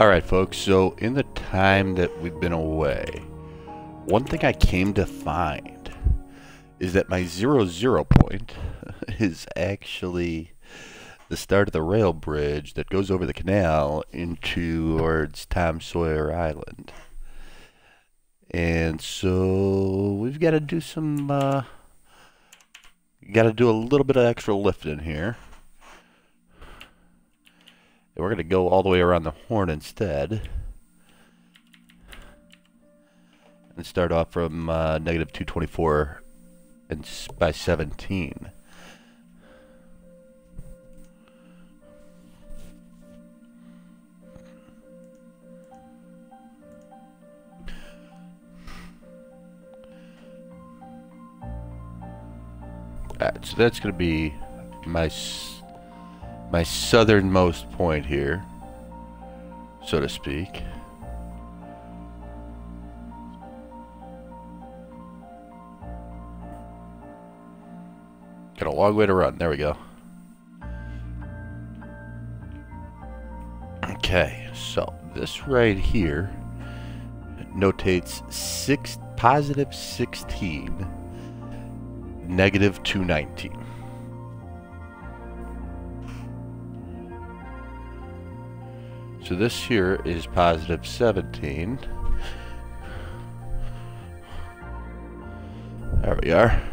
Alright folks, so in the time that we've been away, one thing I came to find is that my 0, point is actually the start of the rail bridge that goes over the canal into towards Tom Sawyer Island. And so we've got to do some, got to do a little bit of extra lifting here. And we're going to go all the way around the horn instead. And start off from negative 224 and by 17. Alright, so that's going to be my southernmost point here, so to speak. Got a long way to run. There we go. Okay, so this right here notates positive 16, negative 219. So this here is positive 17. There we are.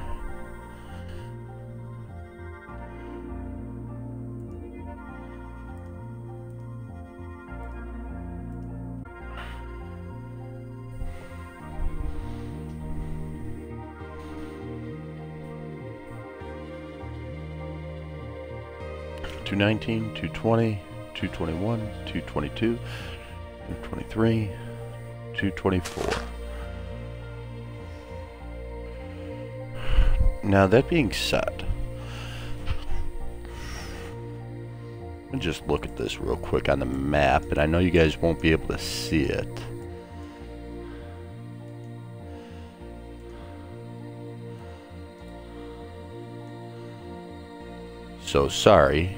$219, $220, $221, $222, $223, $224. Now that being said, let me just look at this real quick on the map, and I know you guys won't be able to see it. So sorry.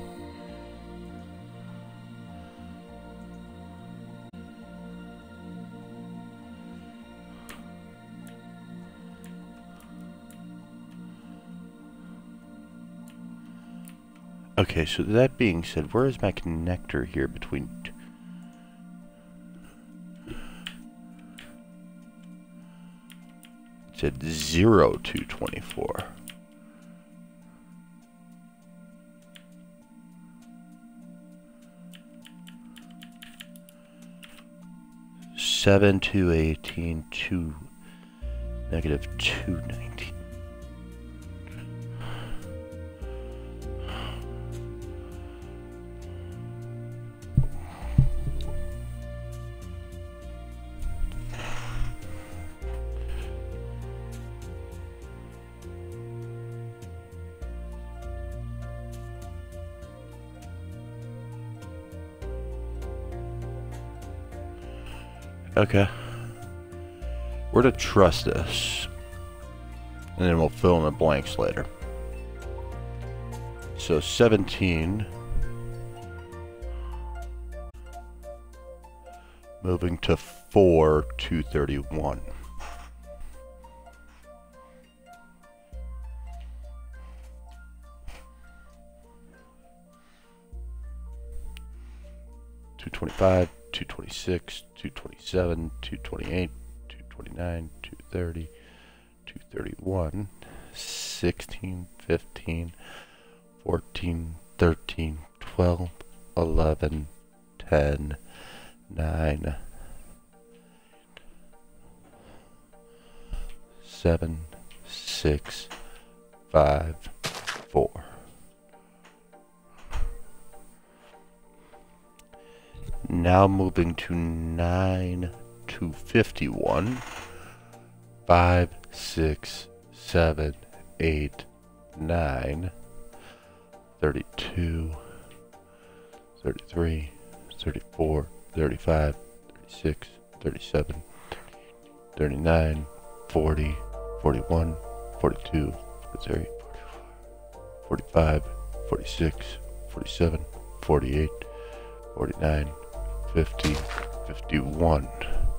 Okay, so that being said, where is my connector here between it said 0 to 24. to 18 to negative 219. Okay. We're to trust this. And then we'll fill in the blanks later. So 17. Moving to 4, 231. $225, $226, $227, $228, $229, $230, $231, $16, $15, $14, $13, $12, $11, $10, $9, $7, $6, $5, $4. Now moving to 9 to 51. 5, 6, 7, 8, 9, 32, 33, 34, 35, 36, 37, 39, 40, 41, 42, 43, 45, 46, 47, 48, 49, 50, 51.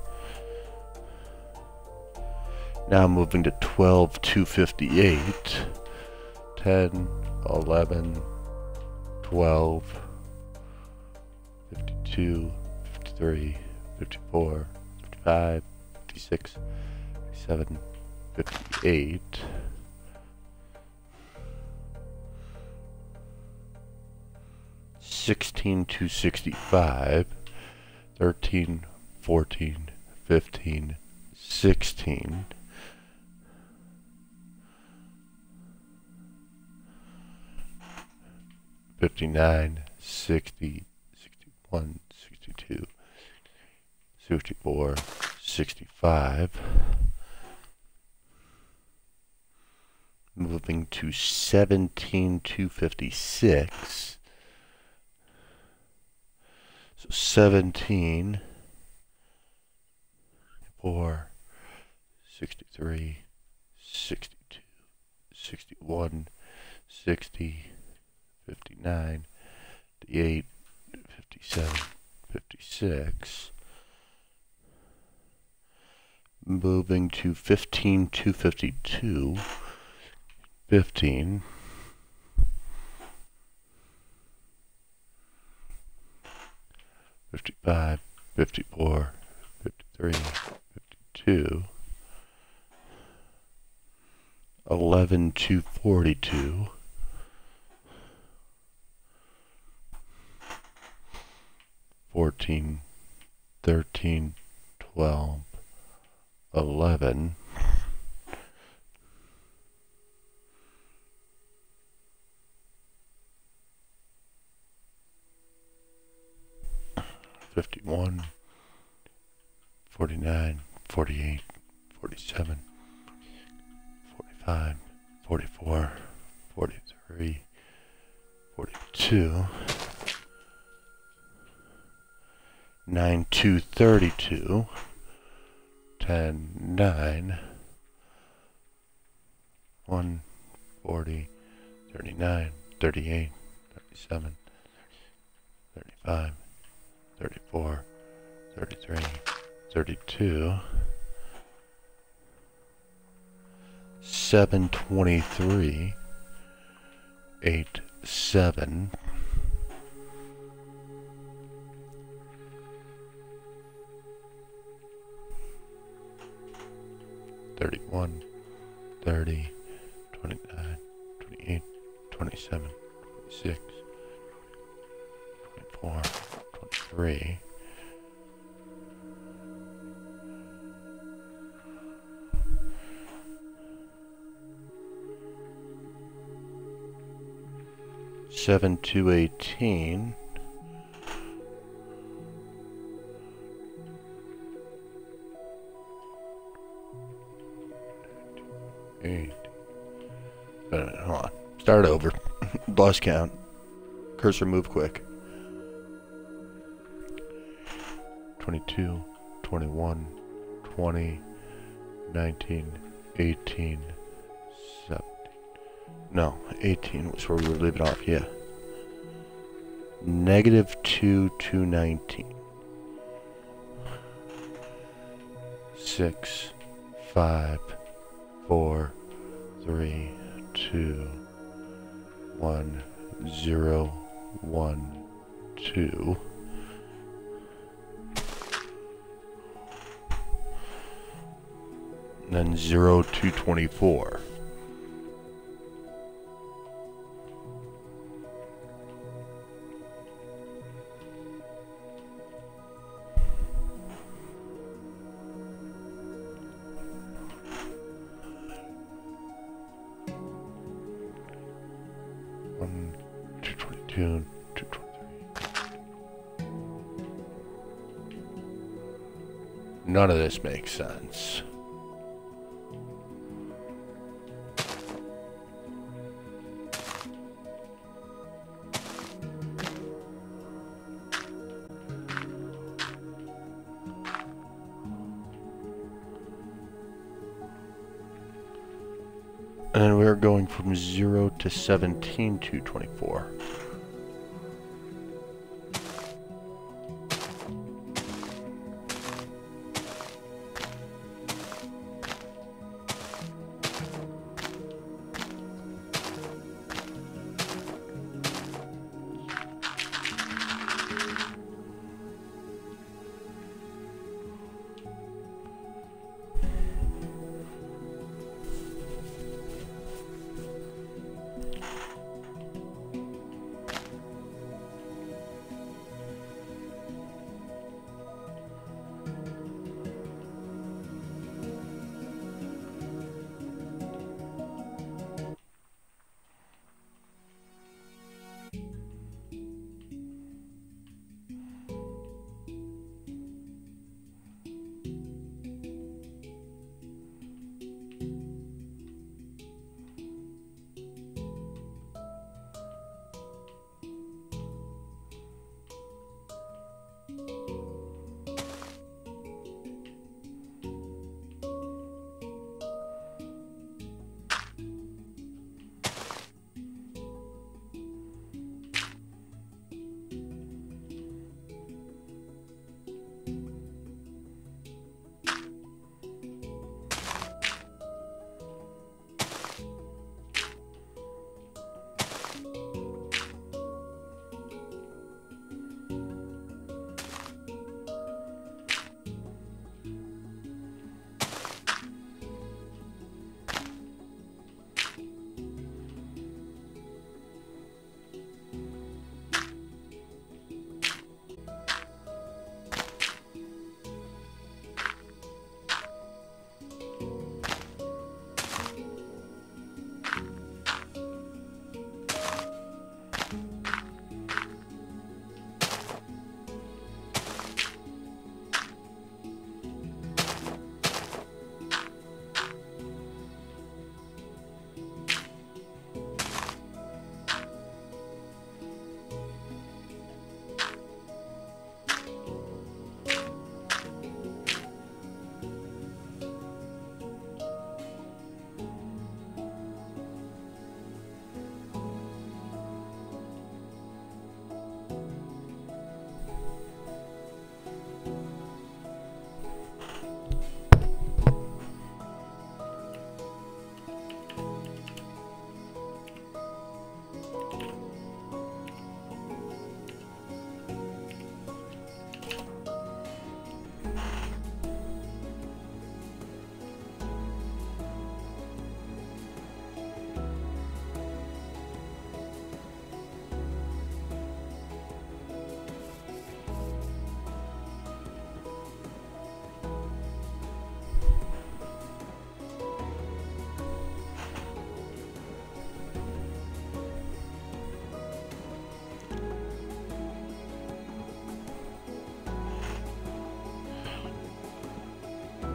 Now moving to 12, 258. 10, 11, 12, 52, 53, 54, 55, 56, 57, 58. 16 to 65, 13, 14, 15, 16, 59, 60, 61, 62, 64, 65. Moving to 17 to 56. So 17, 4, 63, 62, 61, 60, 59, 58, 57, 56. Moving to 15 to 52. 15. 55, 54, 53, 52, 11 to 42, 14, 13, 12, 11, 51, 49, 48, 47, 45, 44, 43, 42, 9 to 32, 10, 9, 1, 40, 39, 38, 37, 35, 34, 33, 32, 723, 8, 7, 31, 30, 29, 28, 27, 26, 24, 23, 7 to 18, 8. Hold on. Start over. Lost count. Cursor move quick. 22, 21, 20, 19, 18, 17. No, 18 was where we were leaving off, yeah. -2 to 19. 6, 5, 4, 3, 2, 1, 0, 1, 2. And then 0 to 24. None of this makes sense. And we're going from 0 to 17 to 24.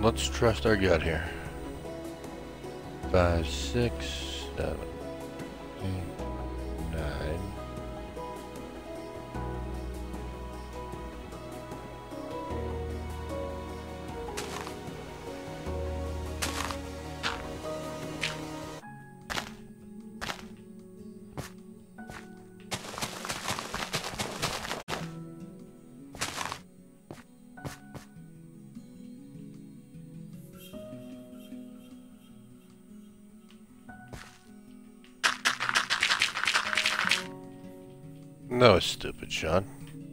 Let's trust our gut here. 5, 6, 7, 8, 9. That was stupid, Sean.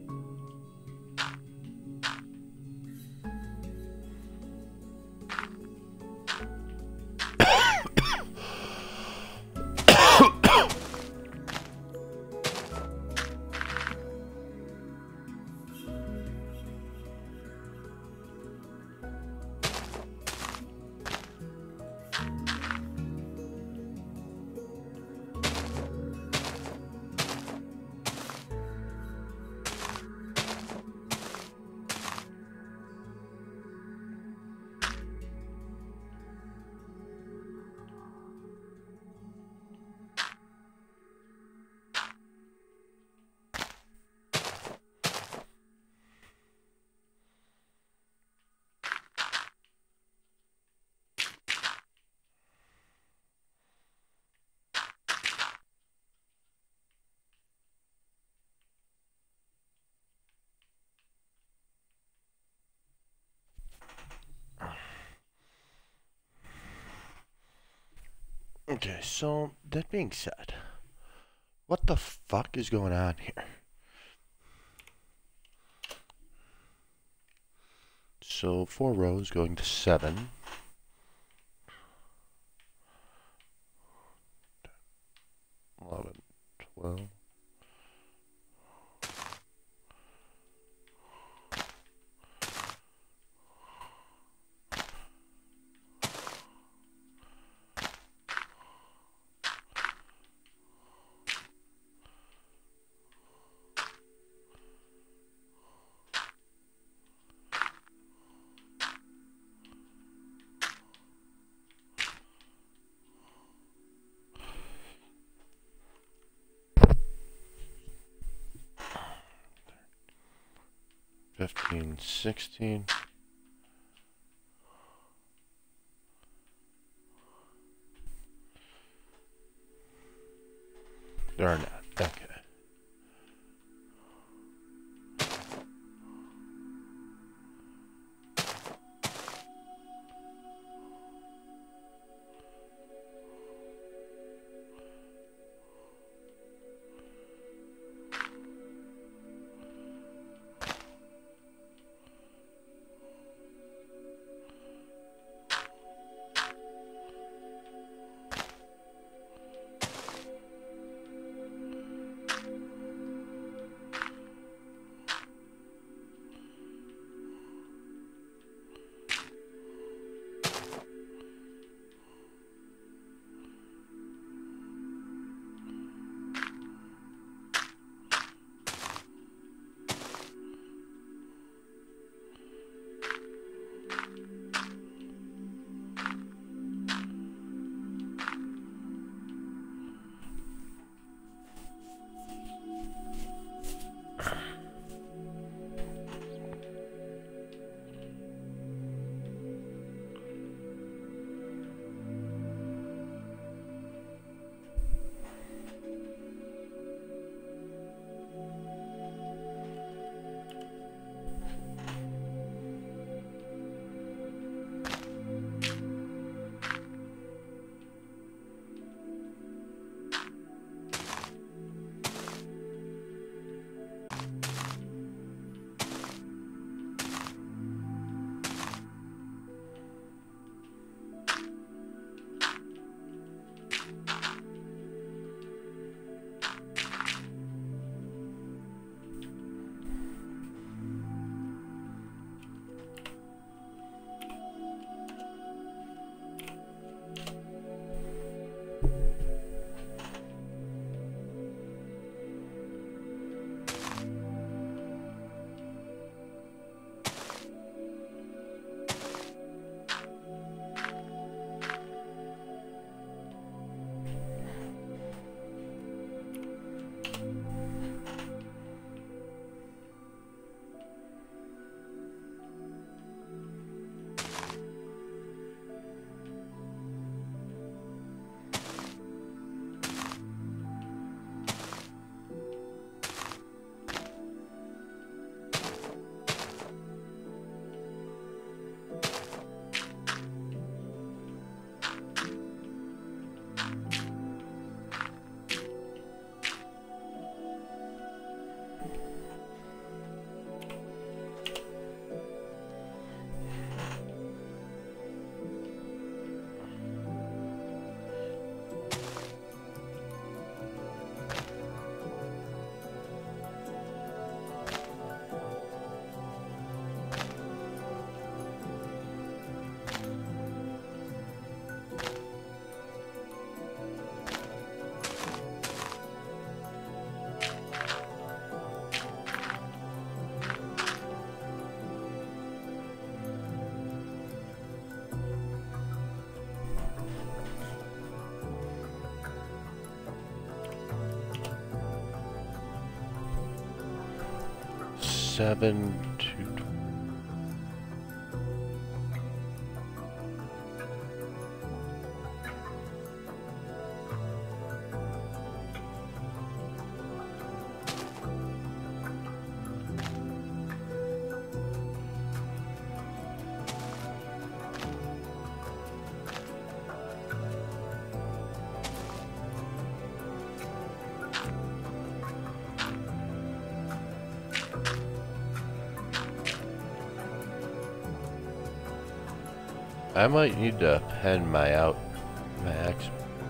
Okay, so that being said, what the fuck is going on here? So 4 rows going to 7. 11, 12. Fifteen, 16. There are not. Okay. 7 to I might need to pen my max.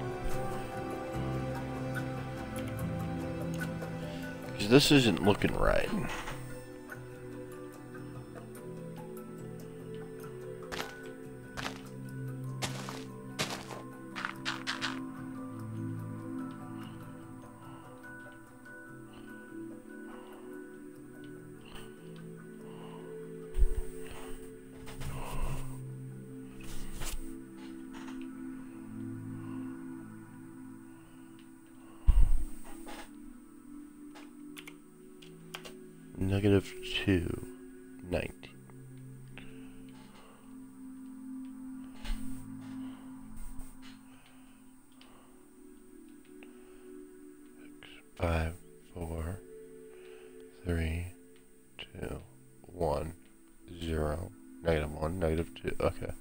Because this isn't looking right. -2, 19. Five, 4, 3, 2, 1, 0, -1, -2. Okay.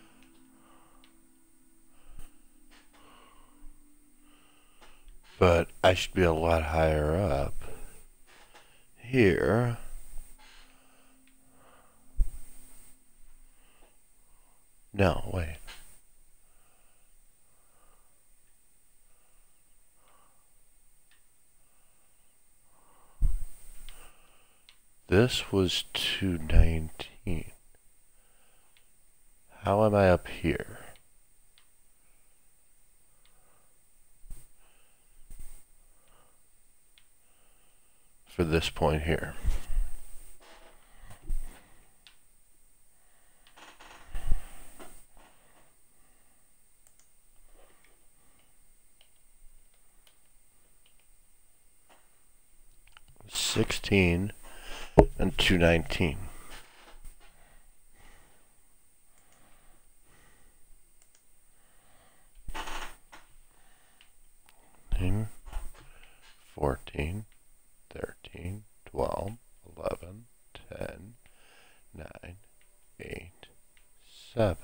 But I should be a lot higher up here. No, wait. This was 219. How am I up here? For this point here. $16 and $2.19. $14, 13, 12, 11, 10, 9, 8, 7.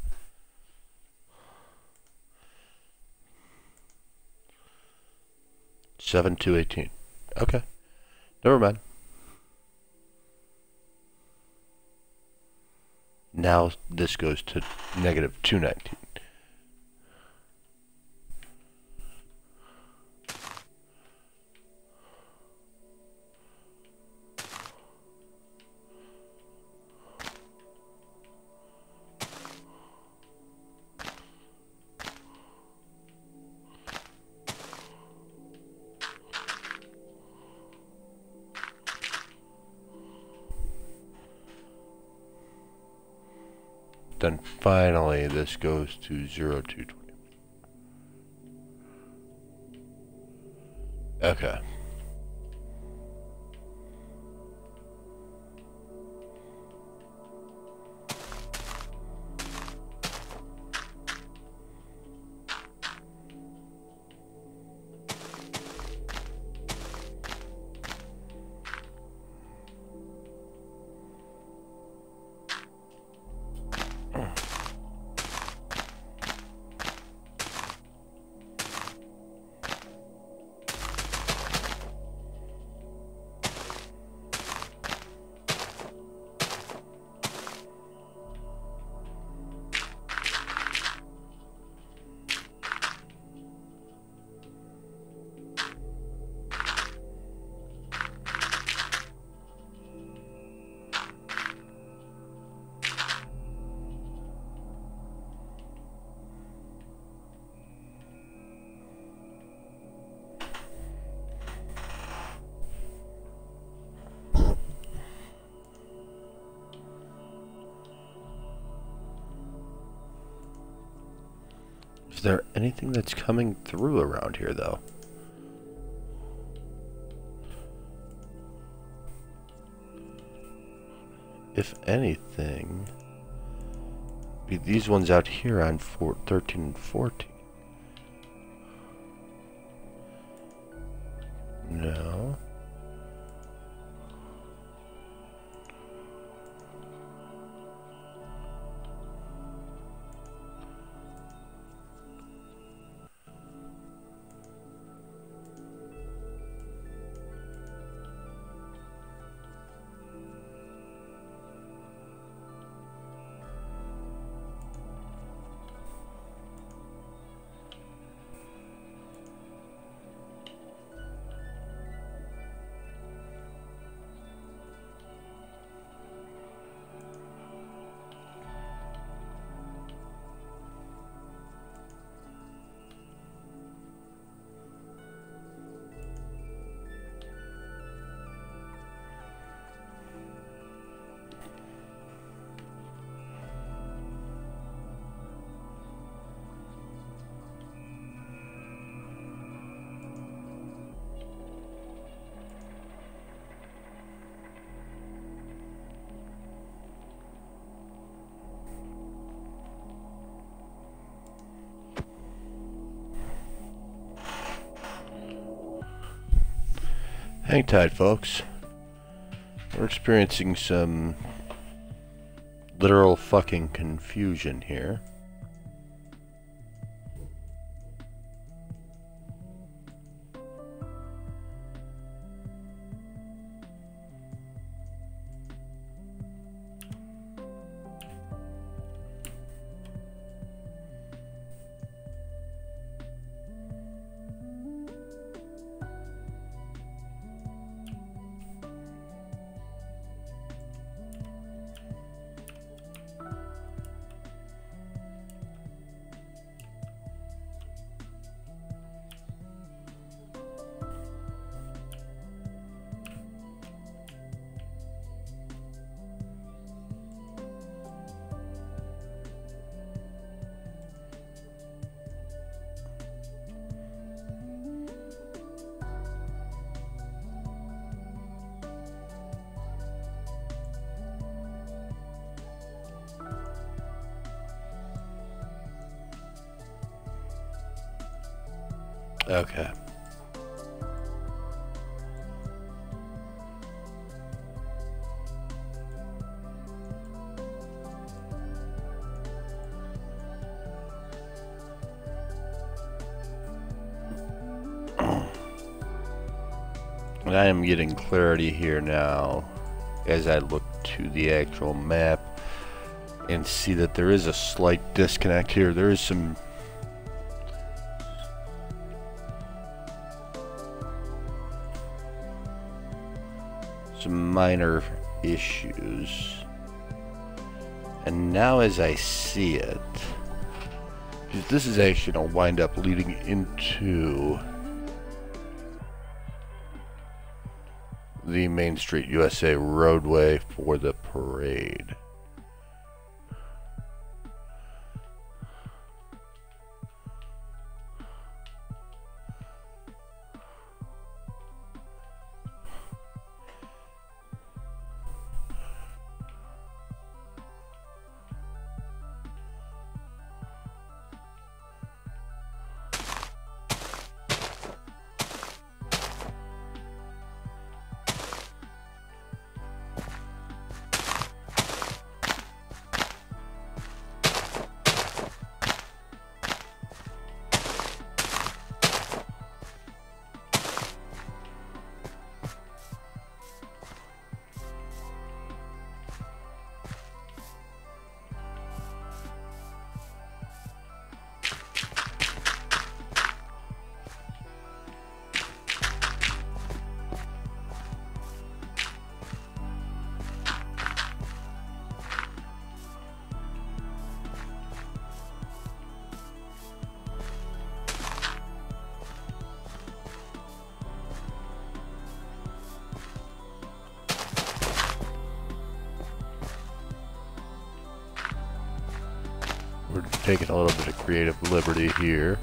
$7 to $18. Okay. Never mind. Now this goes to -219. Then finally this goes to 0 to 20. Okay. Is there anything that's coming through around here, though? if anything, be these ones out here on 13 and 14. No. Hang tight, folks. We're experiencing some literal fucking confusion here. Okay. And I am getting clarity here now as I look to the actual map and see that there is a slight disconnect here. There is some minor issues. And now as I see it, this is actually going to wind up leading into the Main Street USA roadway for the parade. We're taking a little bit of creative liberty here.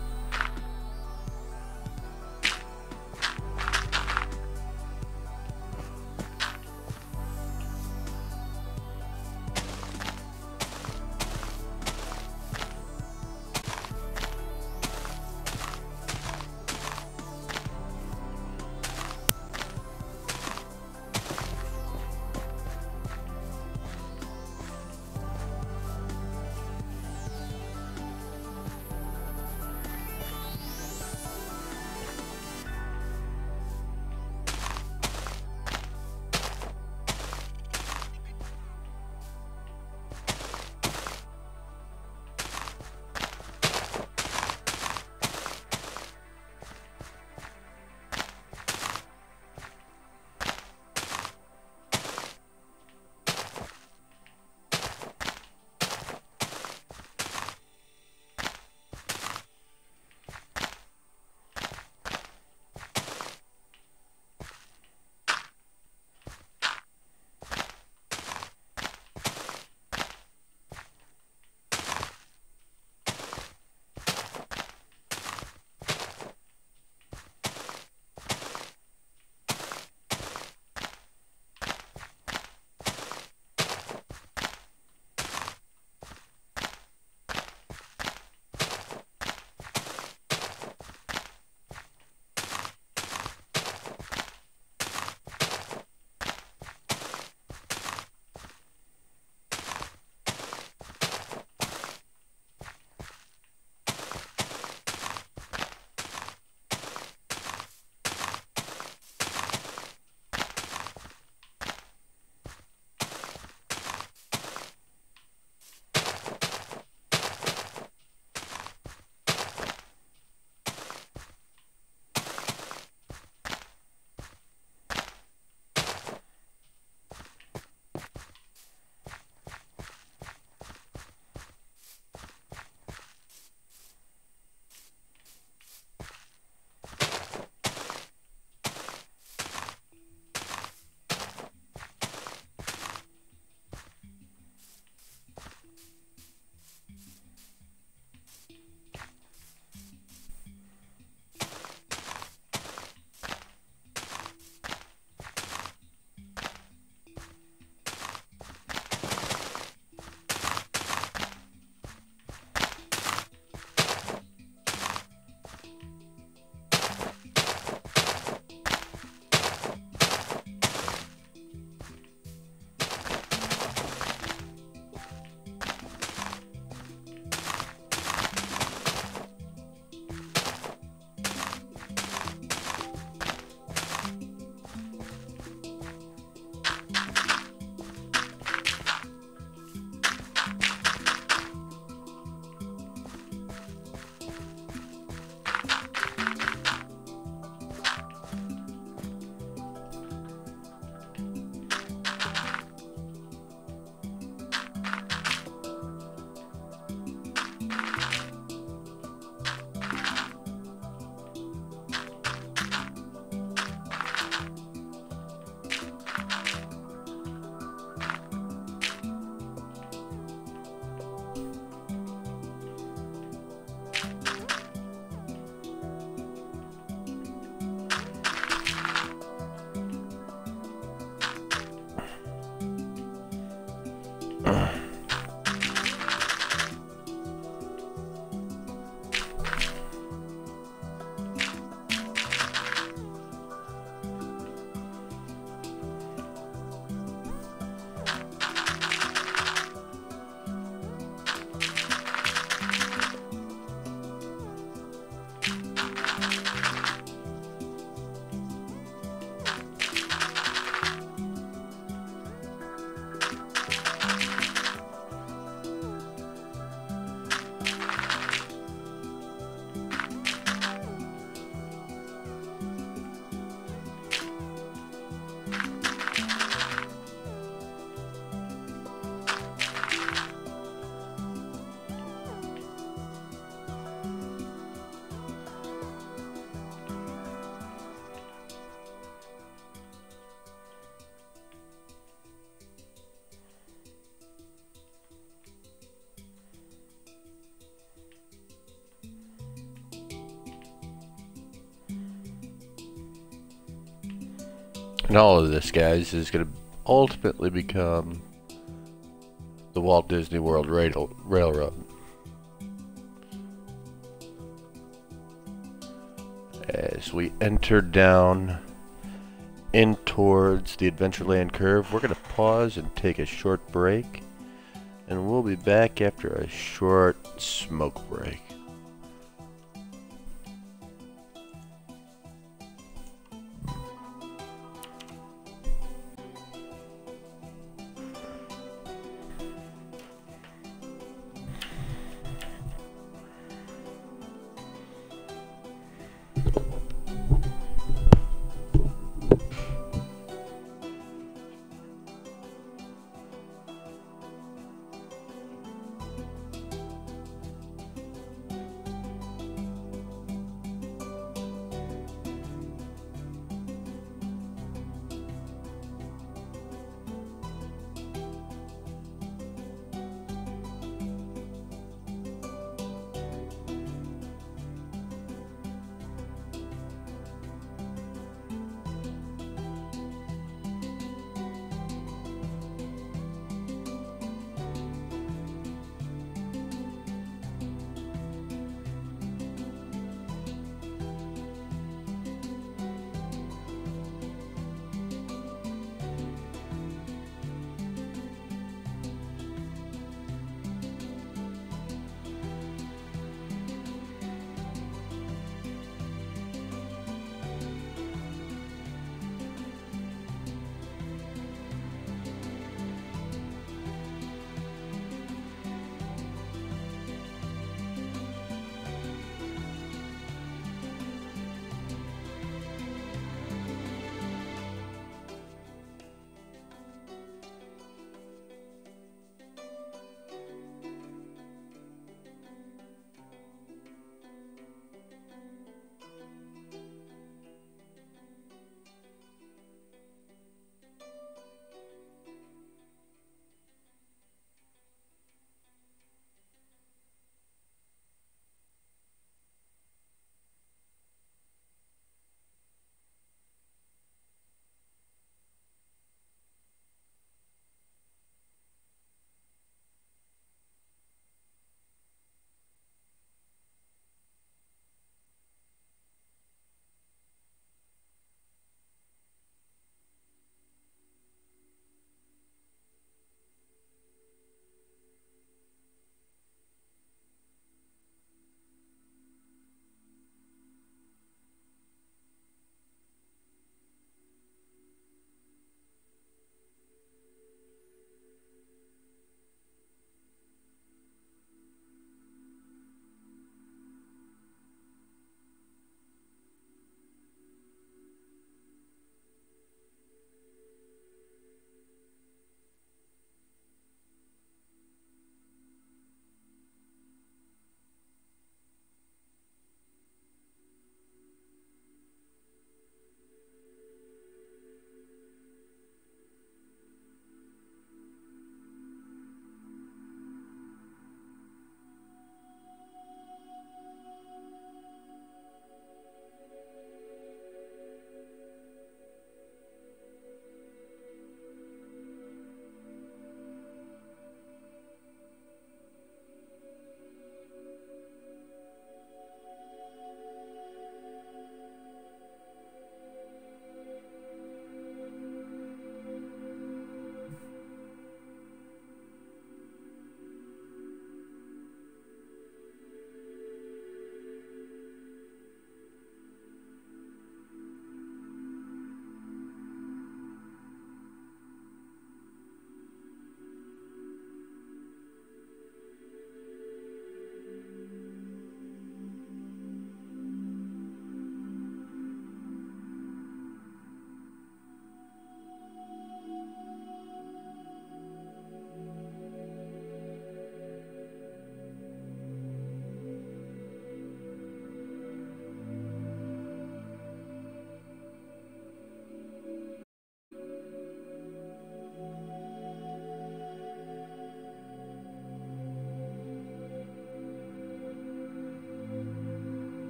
And all of this, guys, is going to ultimately become the Walt Disney World Railroad. As we enter down in towards the Adventureland curve, we're going to pause and take a short break, and we'll be back after a short smoke break.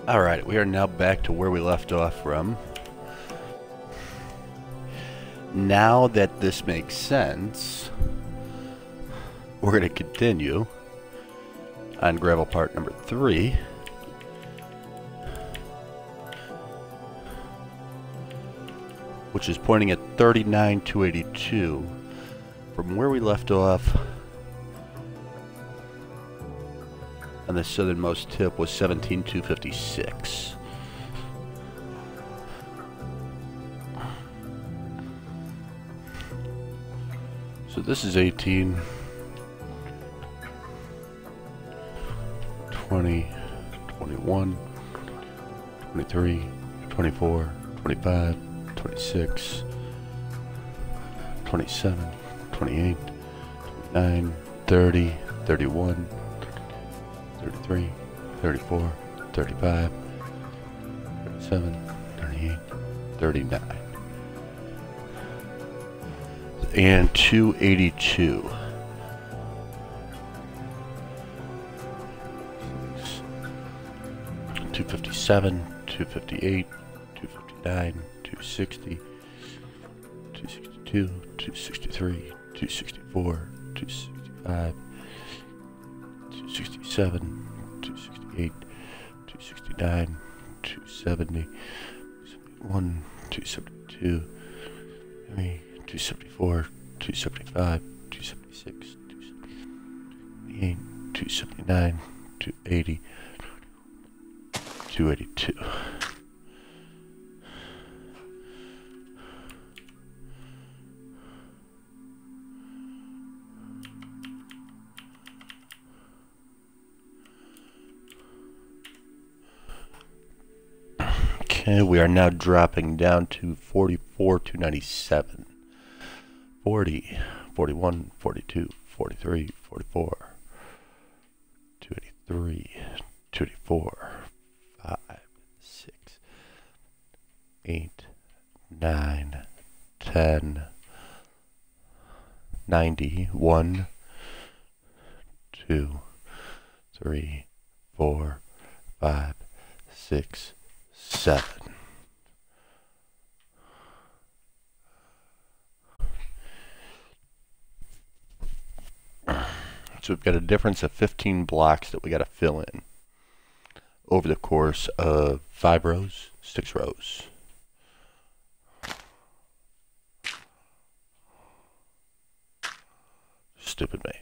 Alright, we are now back to where we left off from. Now that this makes sense, we're going to continue on gravel part number 3. Which is pointing at 39,282. From where we left off on the southernmost tip was 17,256. So this is 18, 20, 21, 23, 24, 25, 26, 27, 28, 29, 30, 31, 33, 34, 35, 37, 38, 39. And 282. 257, 258, 259, 260, 262, 263, 264, 265, 267, 268, 269, 270, 271, 272, 274, 275, 276, 278, 279, 280, 282. Okay, we are now dropping down to 44,297. 40, 41, 42, 43, 44, 283, 284, 5, 6, 8, 9, 10, 90, 1, 2, 3, 4, 5, 6, 7. So we've got a difference of 15 blocks that we got to fill in over the course of 5 rows, 6 rows. Stupid me.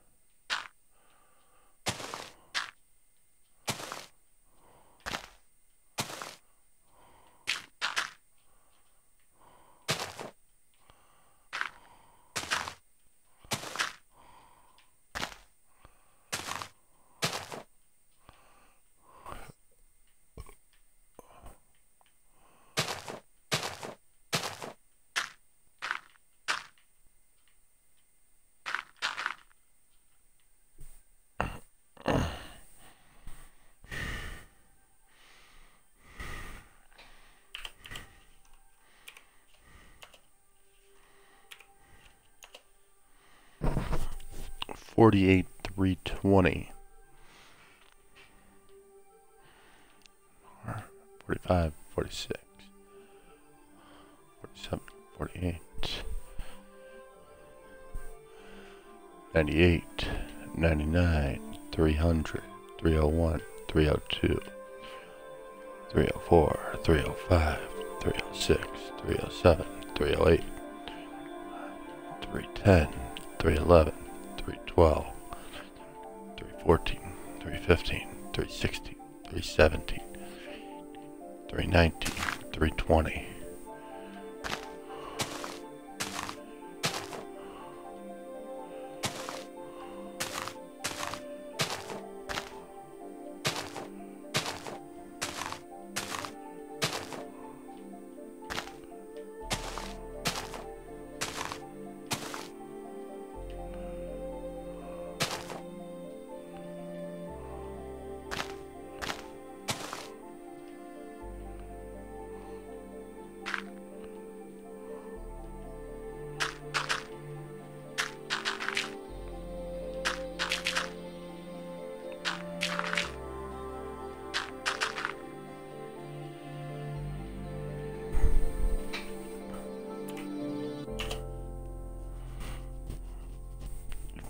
$48,320. 45, 46, 47, 48, 98, 99, 300, 301, 302, 304, 305, 306, 307, 308, 310, 311, 312, 314, 315, 316, 317, 319, 320.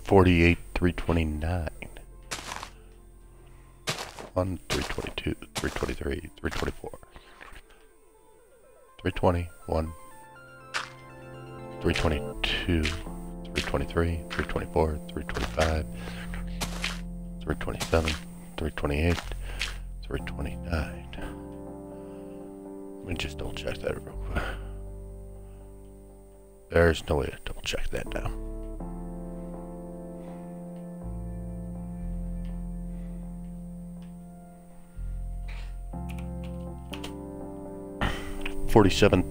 348, 329. 322, 323, 324. 320, 322, 323, 324, 325, 327, 328, 329. Let me just double check that real quick. There's no way to double check that now. $47,347.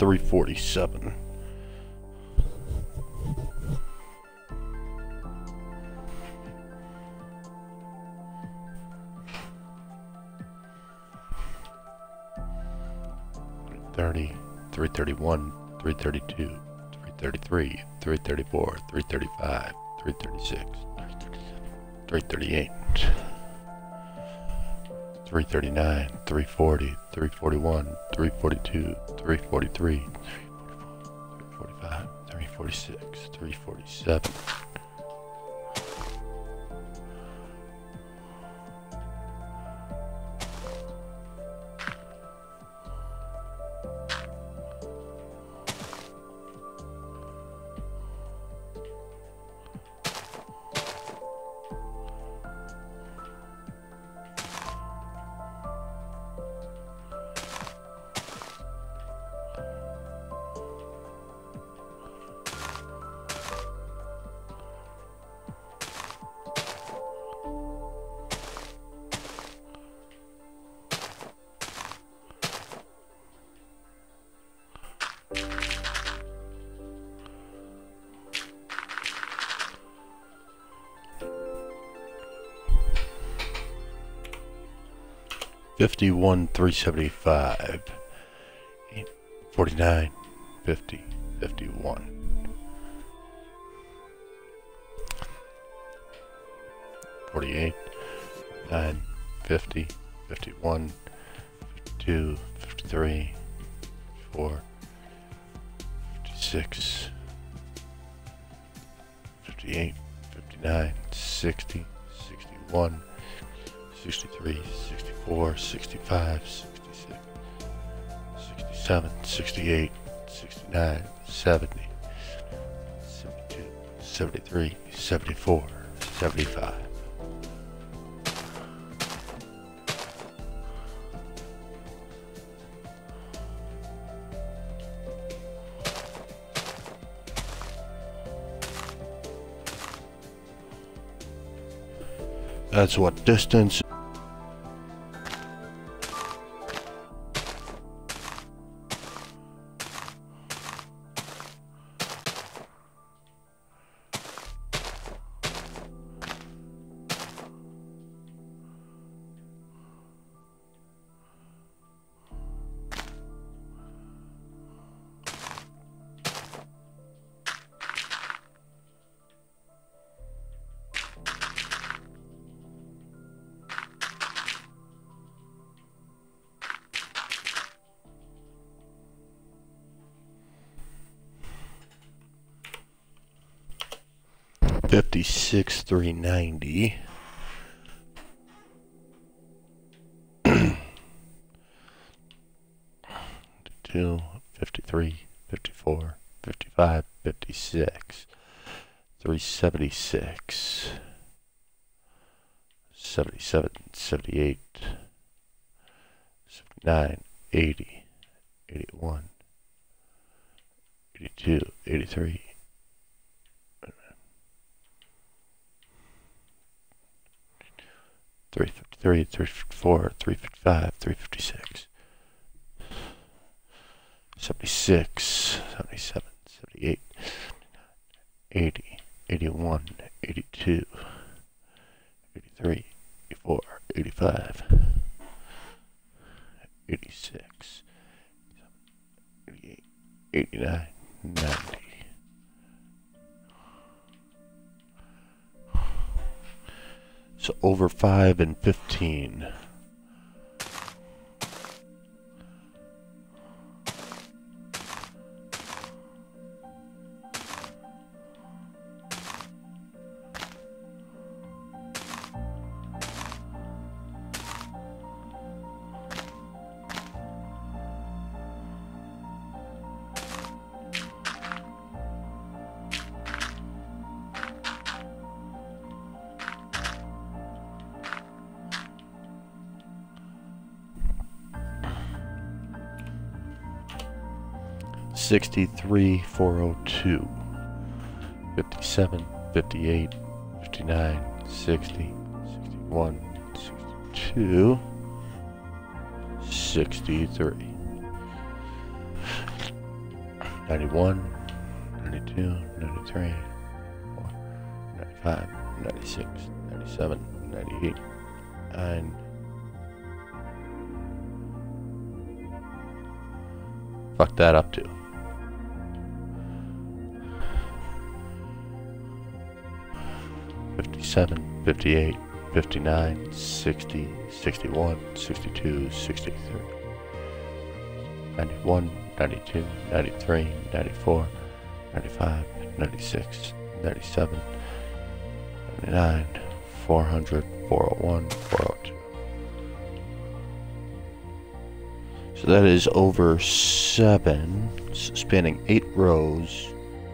330, 331, 332, 333, 334, 335, 336, 338, 339, 340, 341, 342, 343, 345, 346, 347. $51,375, 49, 50, 51. 48, 9, 50, 51, 52, 53, 54, 56, 58, 59, 60, 61, 63, 64, 65, 66, 67, 68, 69, 70, 72, 73, 74, 75. That's what distance. $56,390. 52, 53, 54, 55, 56, 376, 77, 78, 79, 80, 81, 82, 83, 353, 354, 355, 356, 76, 77, 78, 80, 81, 82, 83, 84, 85, 86, 88, 89, 90. So over 5 and 15. 63,402. 57, 58, 59, 60, 61, 62, 63. 91, 92, 93, 95, 96, 97, 98, and fuck that up to. '57, '58, '59, '60, '61, '62, '63, '91, '92, '93, '94, '95, '96, '97, '99, 400, 401, 402. So that is over 7, spanning 8 rows.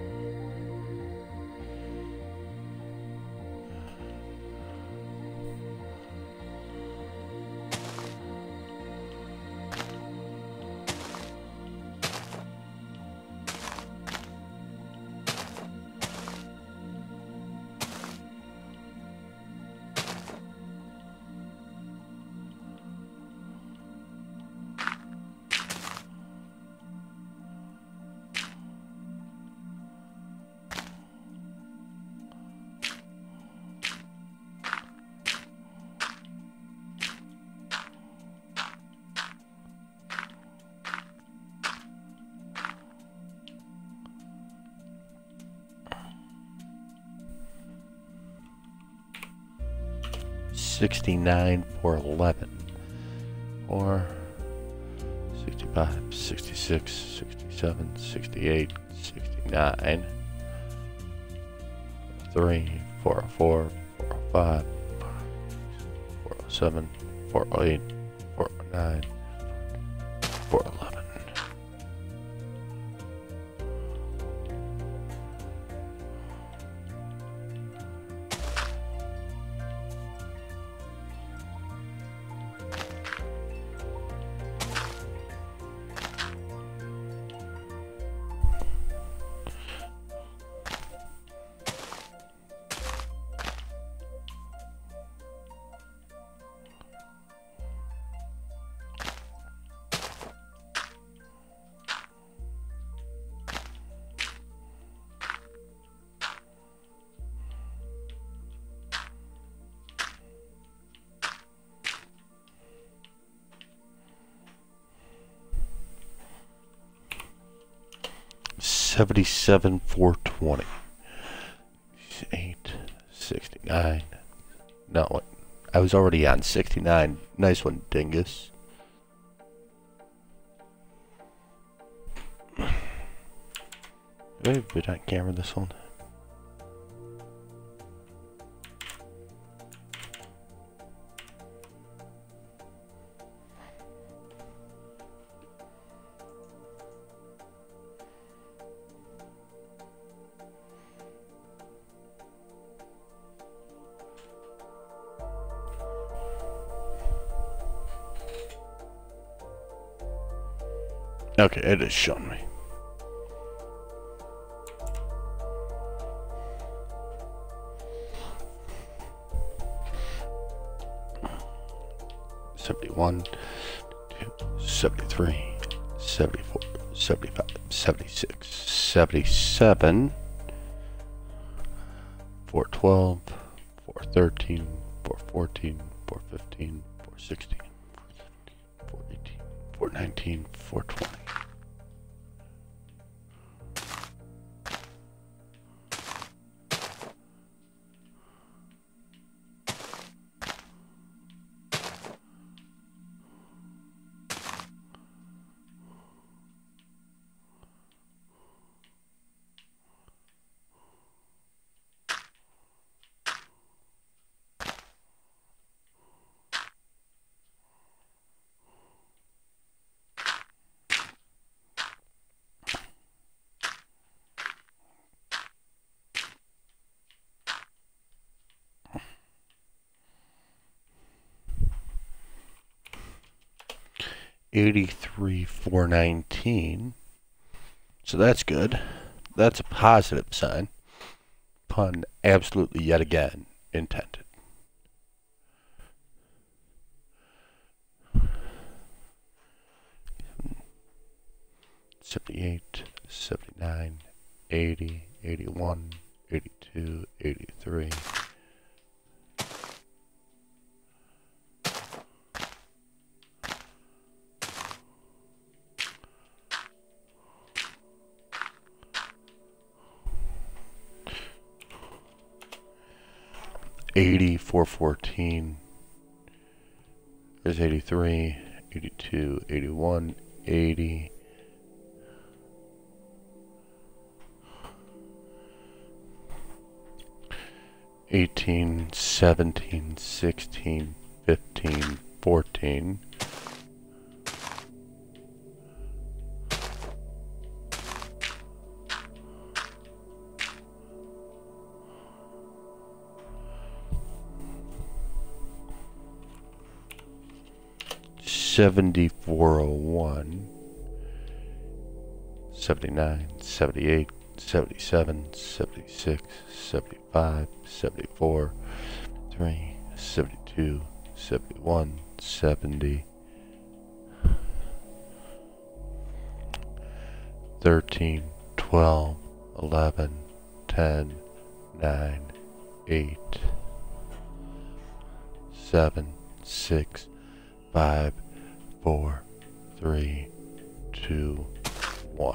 $69 for 11, or 65, 66, 67, 68, 69, 3, 404, 405, 407, 408, 409, 411. $77, 420. 8, 69. No, I was already on 69. Nice one, dingus. Did I put on camera this one? Okay, it has shown me. $71, 73, 74, 75, 76, 77, 412, 413, 414, 415, 416, 418, 419, 420. $83, 419, So that's good. That's a positive sign. Pun absolutely yet again intended. $78, $79, $80, $81, $82, $83. $80, $414. There's $83, $82, $81, $80. $18, $17, $16, $15, $14. $74.01, $79, $78, $77, $76, $75, $74, $3, $72, $71, $70, $13, $12, $11, $10, $9, $8, $7, $6, $5, $4, $3, $2, $1.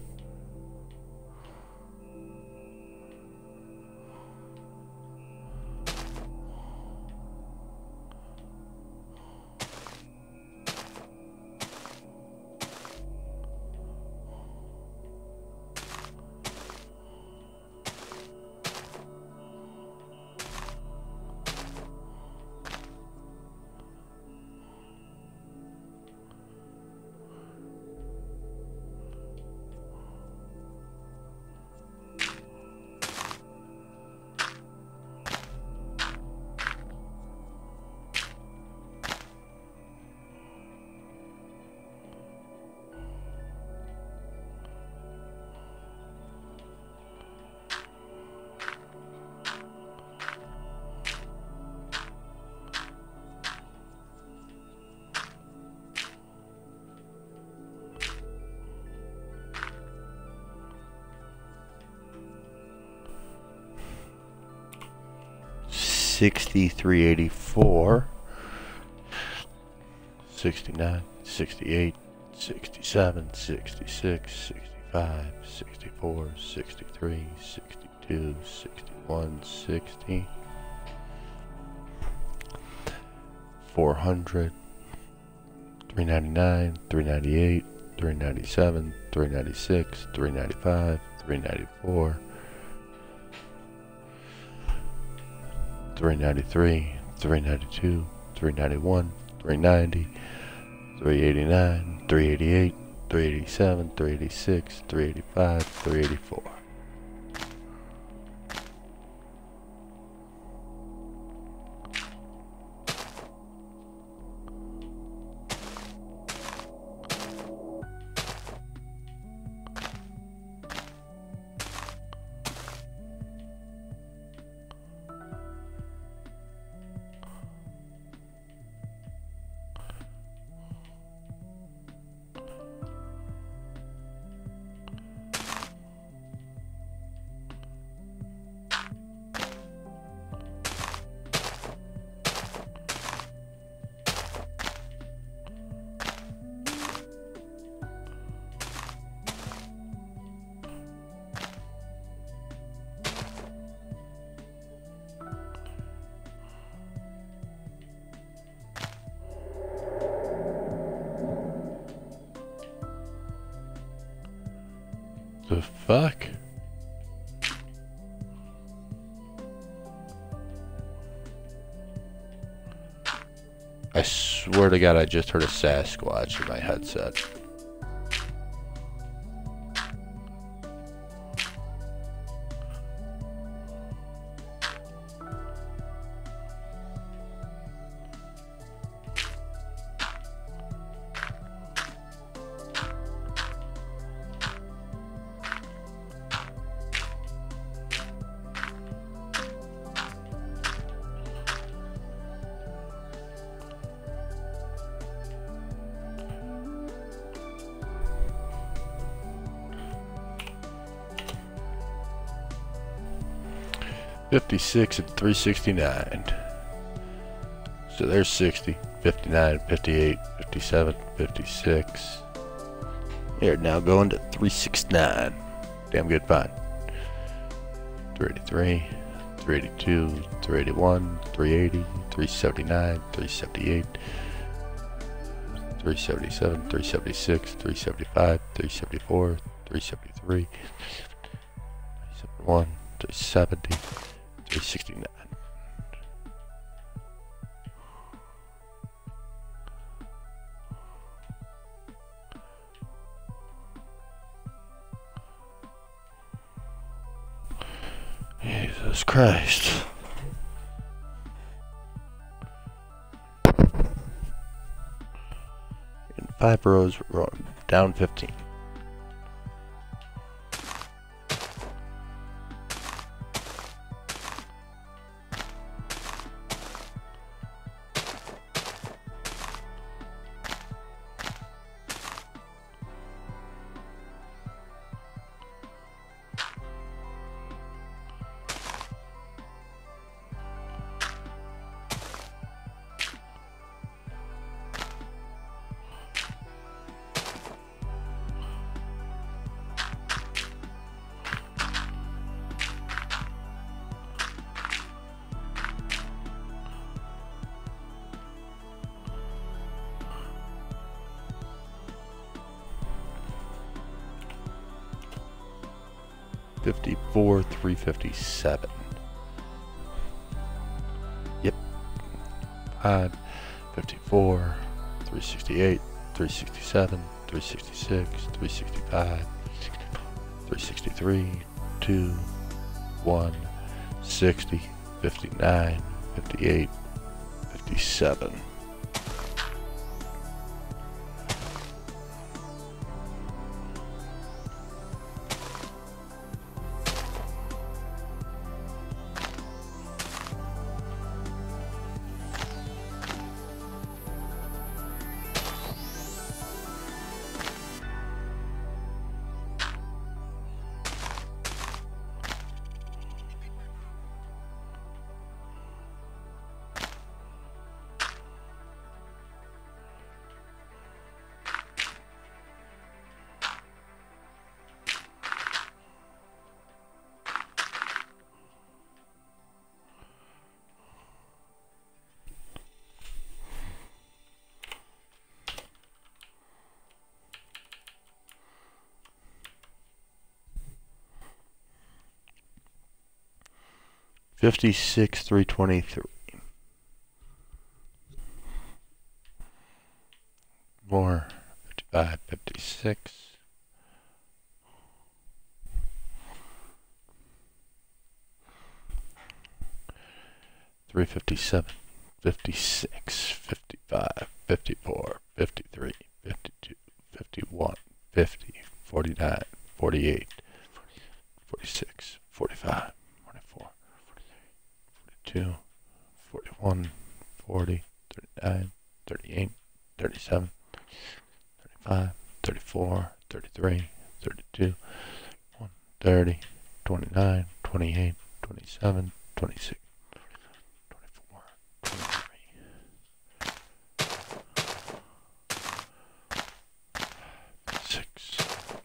$63.84, $69, $68, $67, $66, $65, $64, $63, $62, $61, $60, $400, $399, $398, $397, $396, $395, $394, $393, $392, $391, $390, $389, $388, $387, $386, $385, $384. The fuck? I swear to God, I just heard a Sasquatch in my headset. 56 and 369. So there's 60, 59, 58, 57, 56. They're now going to 369. Damn good find. 383, 382, 381, 380, 379, 378, 377, 376, 375, 374, 373, 371, 370, 369. Jesus Christ. In 5 rows, we're down 15. $54, $357. Yep. 5, 54, 368, 367, 366, 365, 363, 2, 1, 60, 59, 58, 57. $56, $323. More. 55, 56. $357, 56, 55, 54, 53, 52, 51, 50, 49, 48, 46, 45, 44, 42, 41, 40, 39, 38, 37, 35, 34, 33, 32, 30, 29, 28, 27, 26, 24, 23, 6,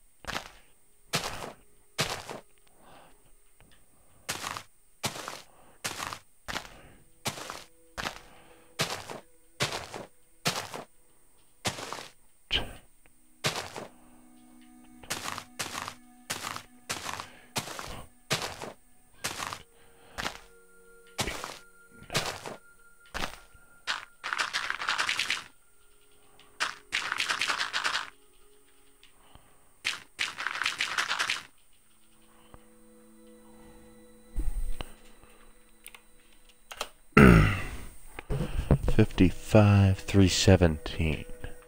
55, 317.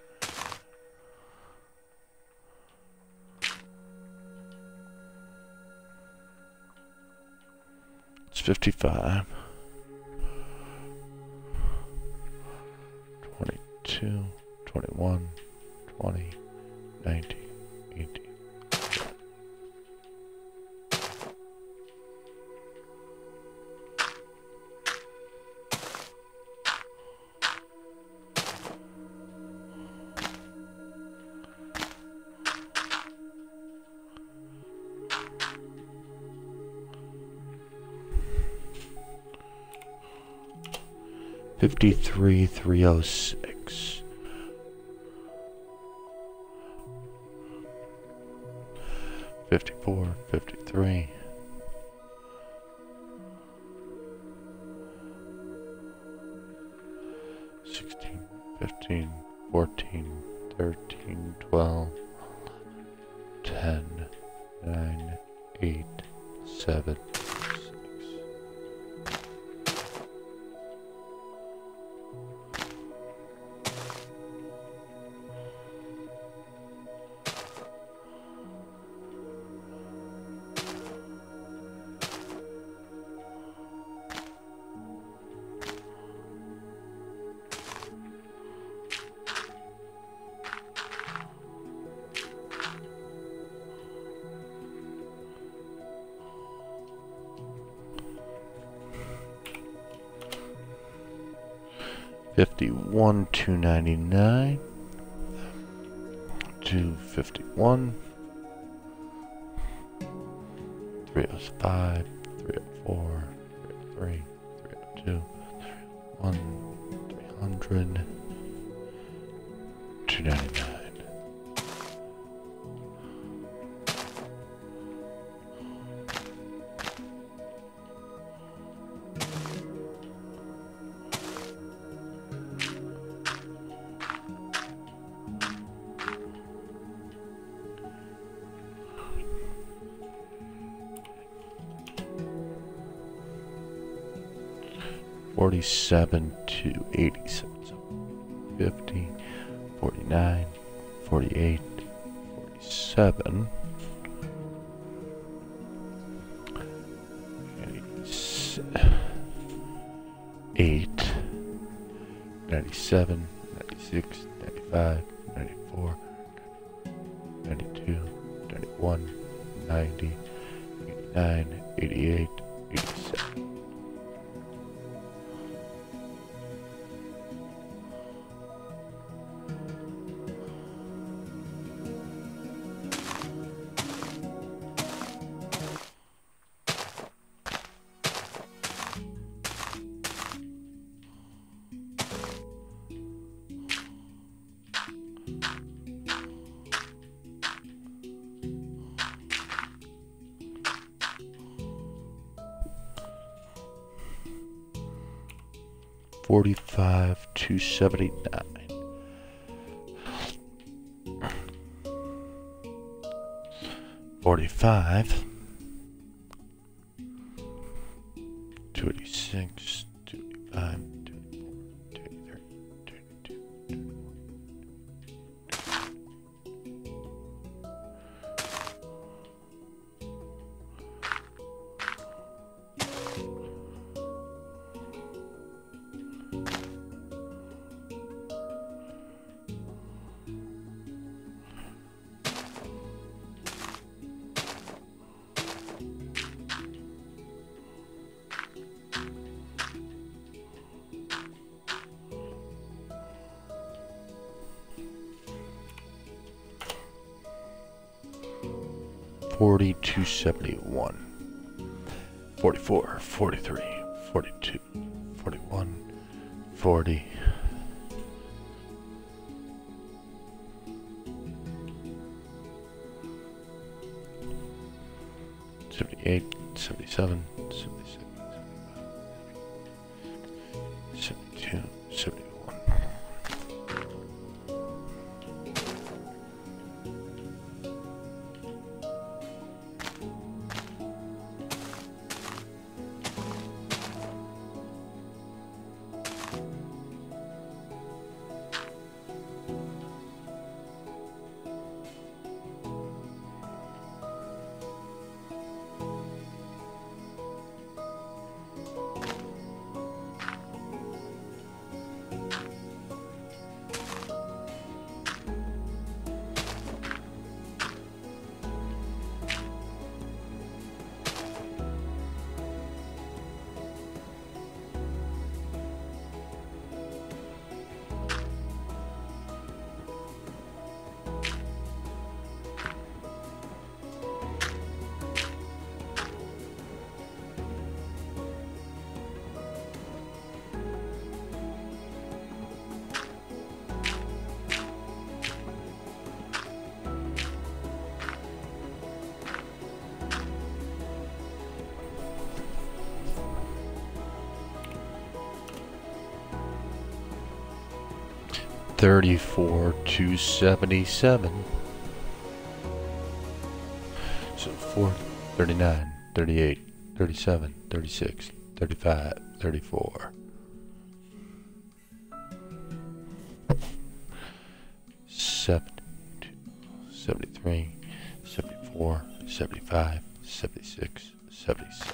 It's 55, 22, 21, 20, 19, 18. 53,306. 54, 53. 16, 15, 14, 13, 12, 10, 9, 8, 7, 6. 51, 299, 251, 305, 304, 303, 302, 301, 300, 299. 47 to 87, so 50, 49, 48, 47, 8, 97, 96, 95, 94, 92, 91, 90, 89, 88, 87. 45 to 79. 45, 286, 285, 284, 283, 40 to 71. 44, 43, 42, 41, 40. 78, 77, 76, 72, 71. 45 34,277. So 4, 39, 38, 37, 36, 35, 34. 72, 73, 74, 75, 76, 77.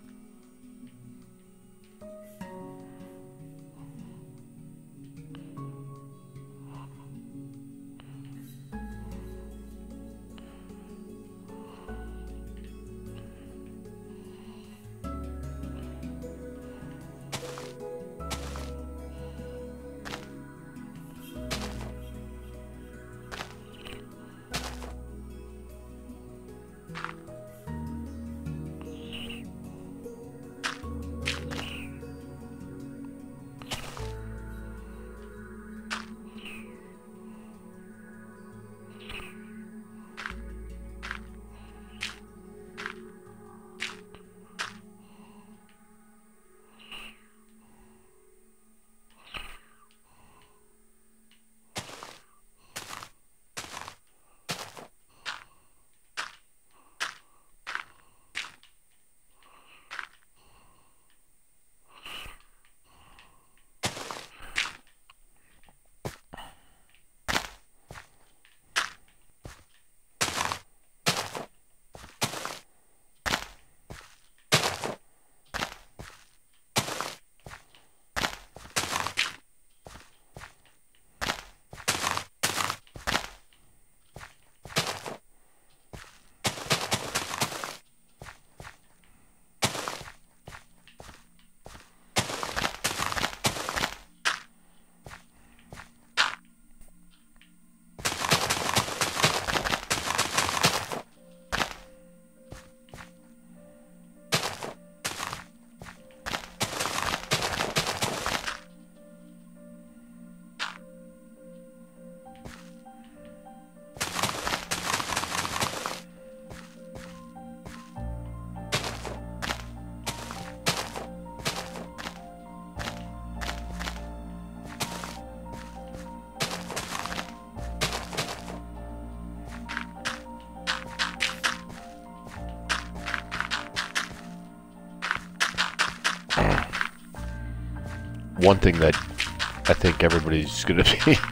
One thing that I think everybody's going to be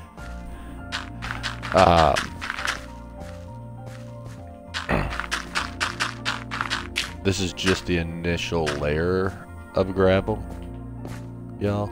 this is just the initial layer of gravel, y'all.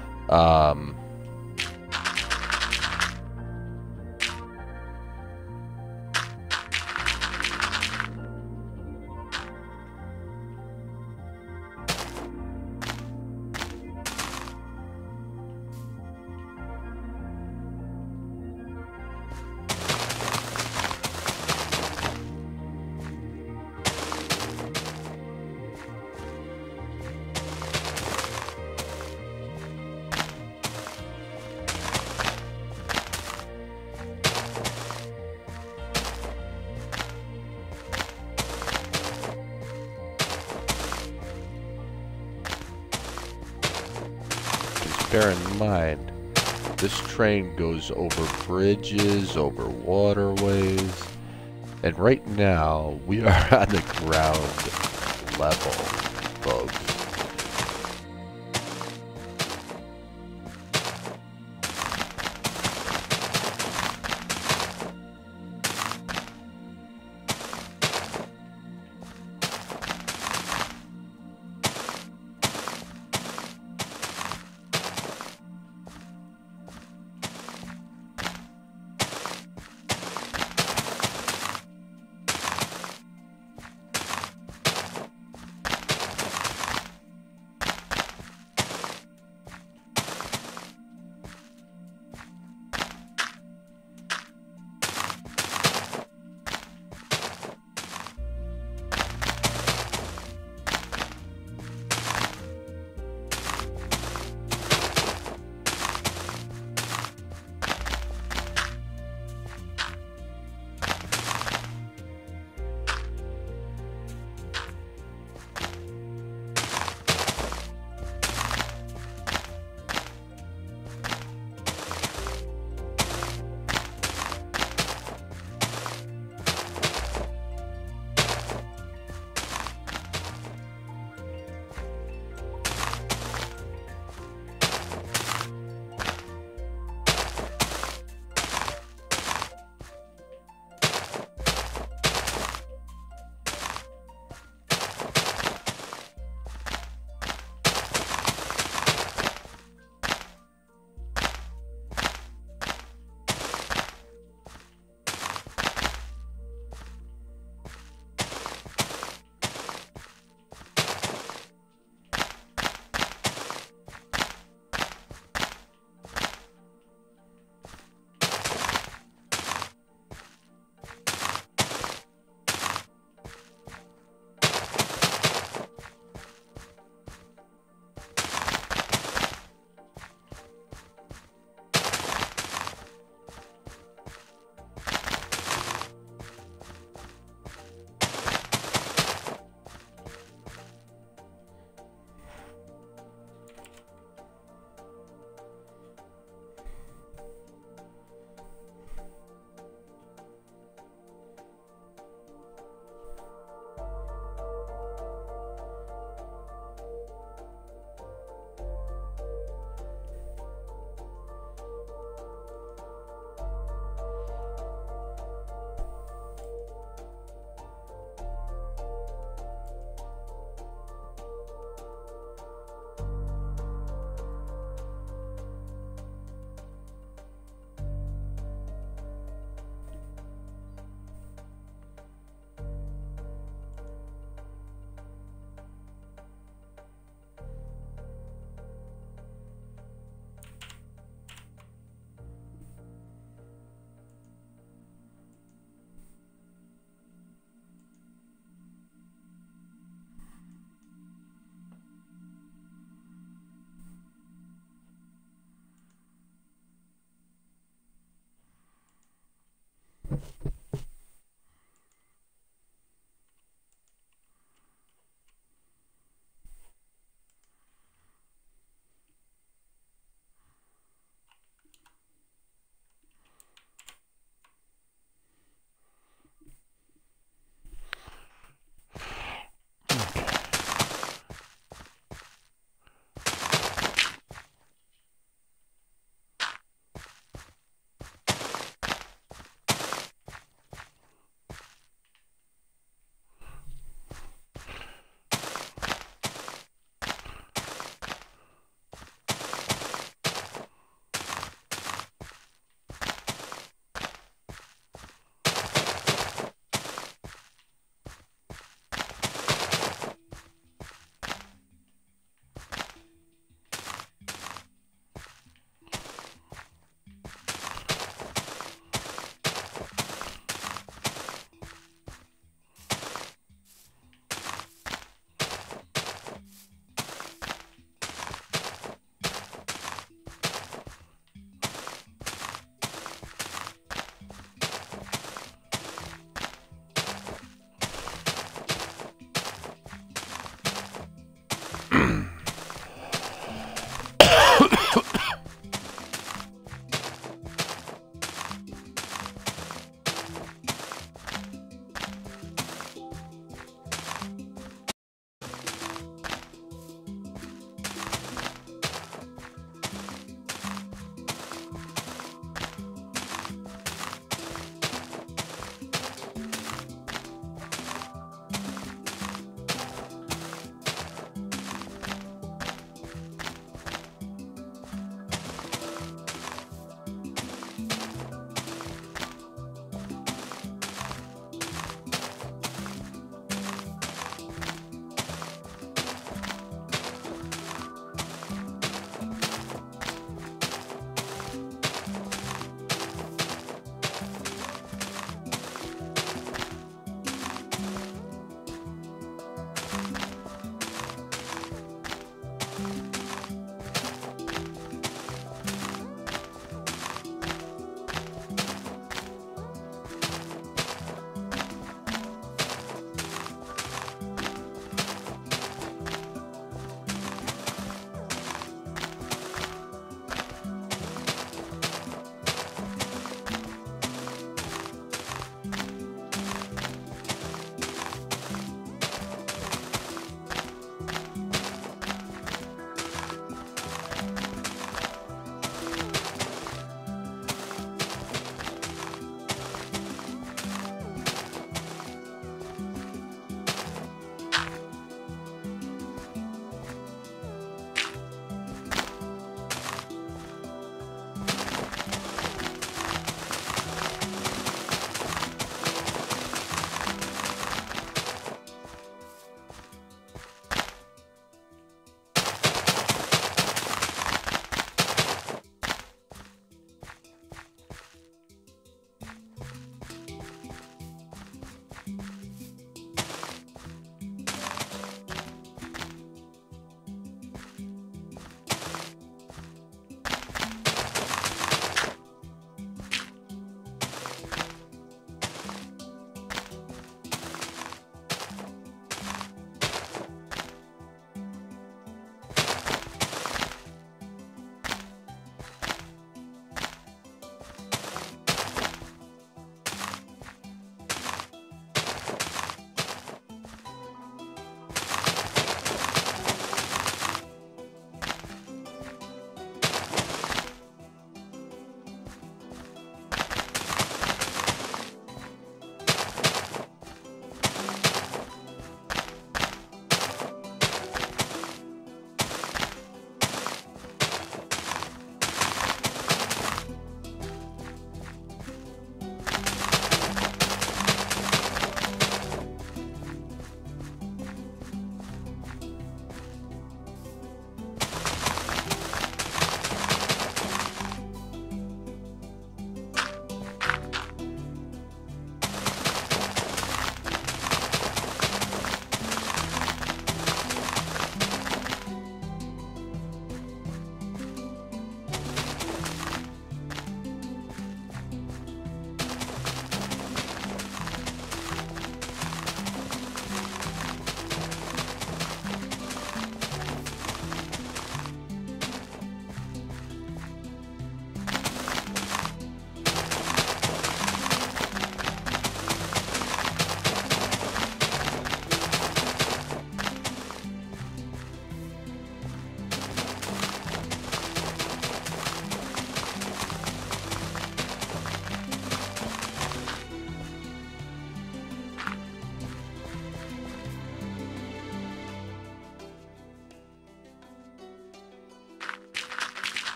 Bear in mind, this train goes over bridges, over waterways, and right now we are on the ground level, folks.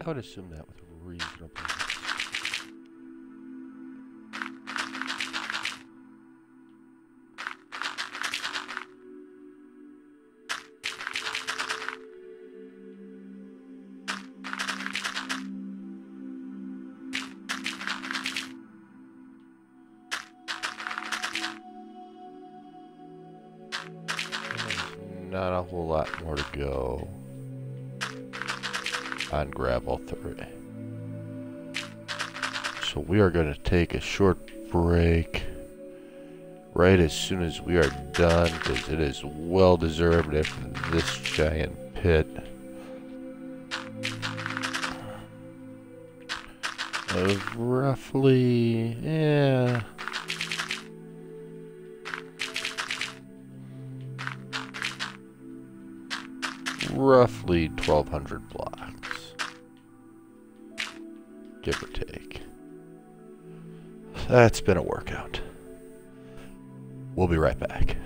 I would assume that with reasonable. Not a whole lot more to go on gravel 3. So we are going to take a short break right as soon as we are done, because it is well deserved after this giant pit of roughly, roughly 1,200 blocks, give or take. That's been a workout. We'll be right back.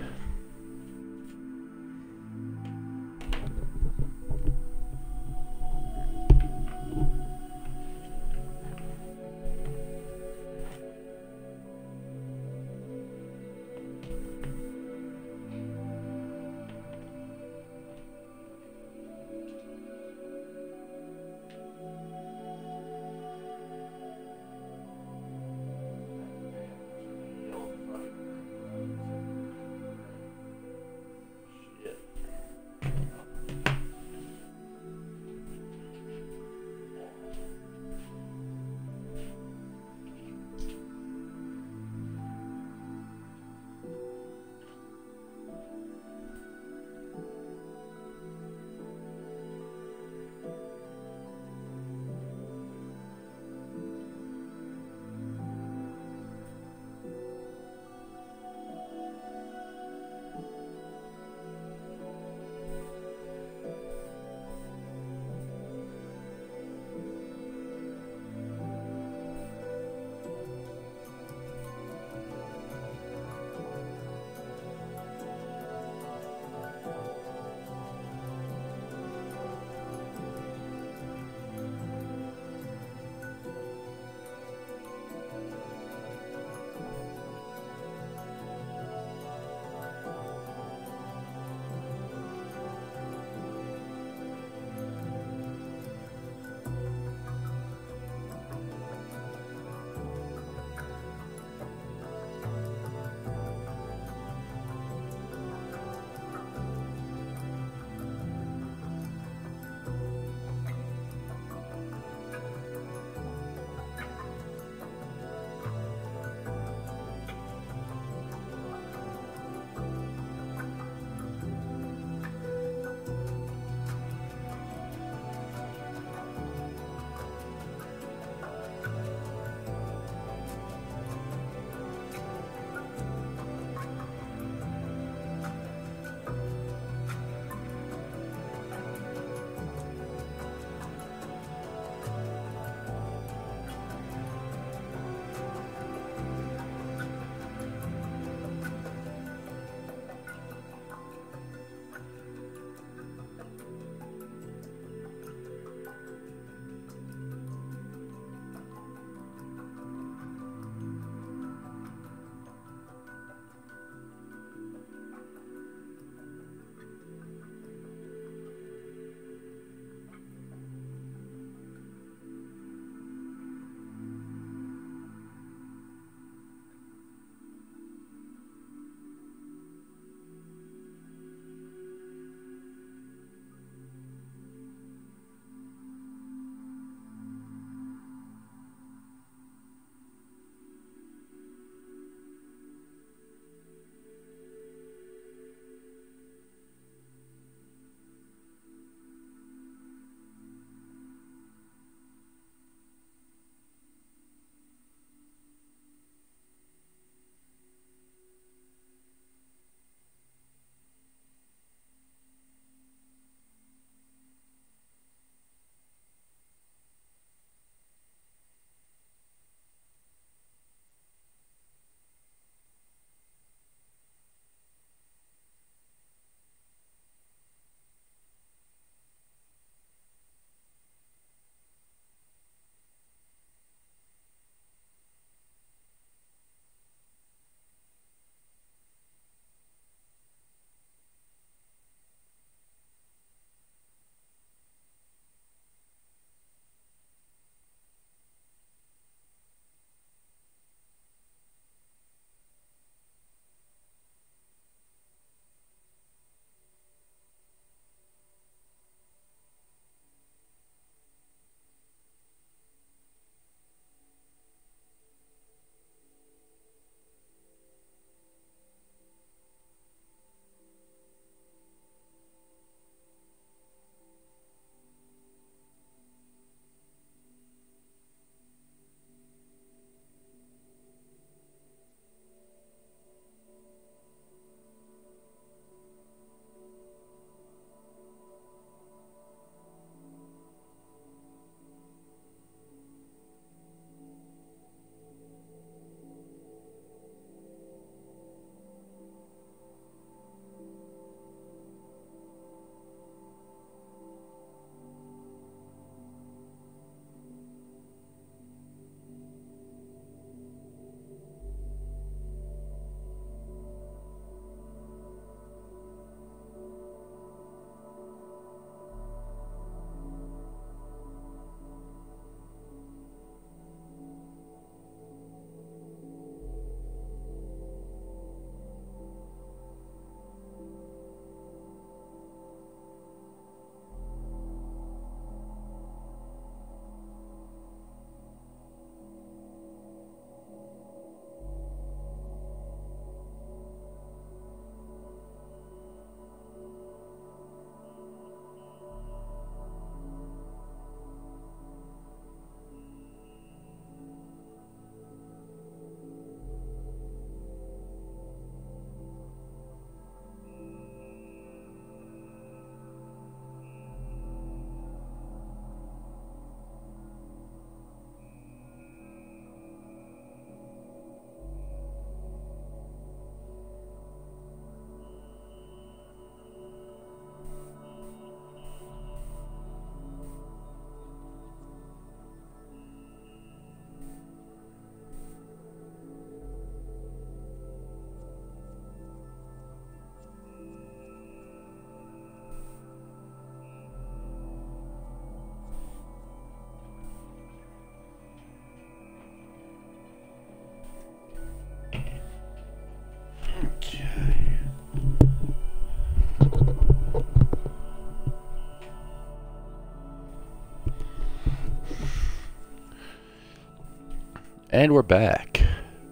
And we're back.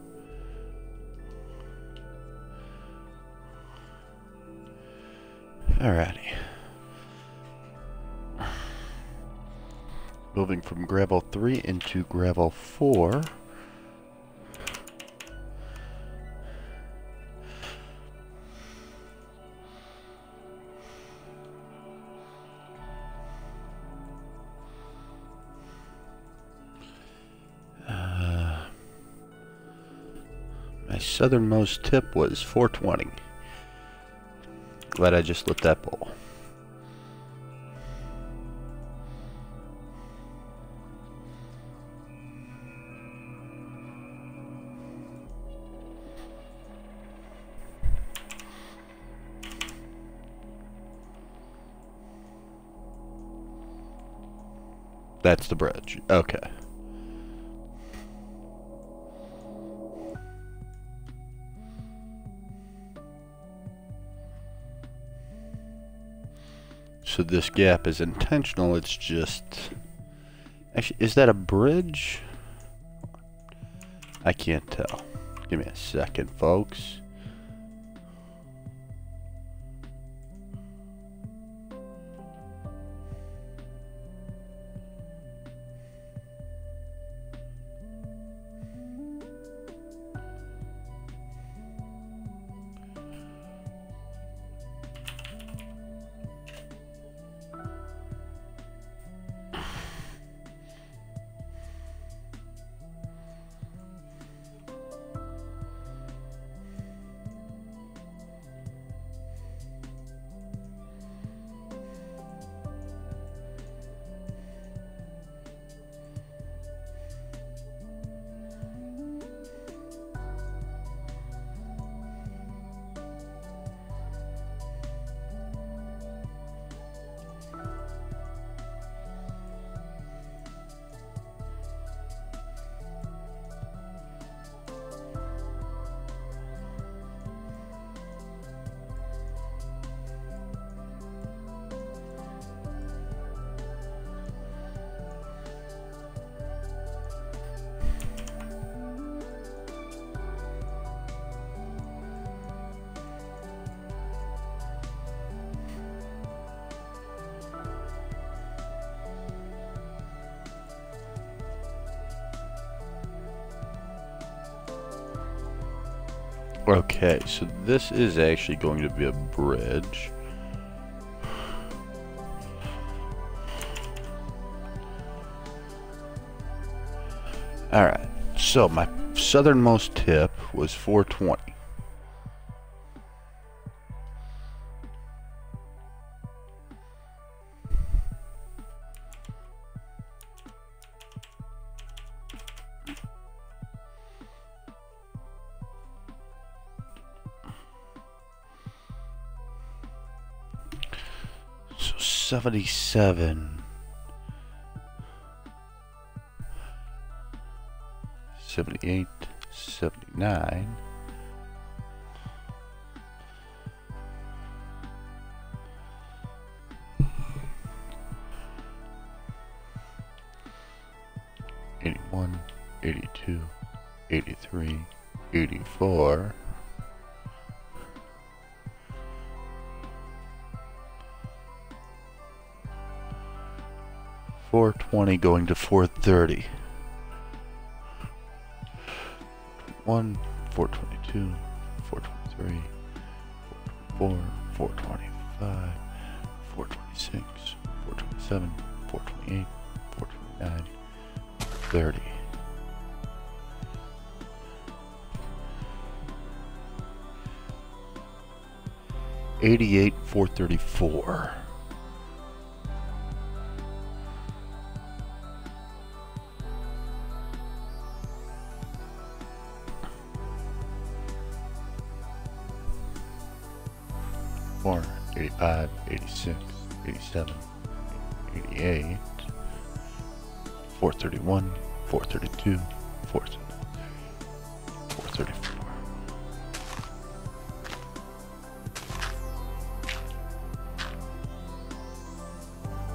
Alrighty. Moving from gravel 3 into gravel 4. My southernmost tip was 420. Glad I just lit that bowl. That's the bridge. Okay. So this gap is intentional, it's just... Actually, is that a bridge? I can't tell. Give me a second, folks. Okay, so this is actually going to be a bridge. Alright, so my southernmost tip was 420. So 77. 78, 79. '81, '82, '83, '84. 420 going to 430. 422, 423, 424, 425, 426, 427, 428, 429, 30. 88, 434. Four, 85, 86, 87, 88, 431, 432, 434.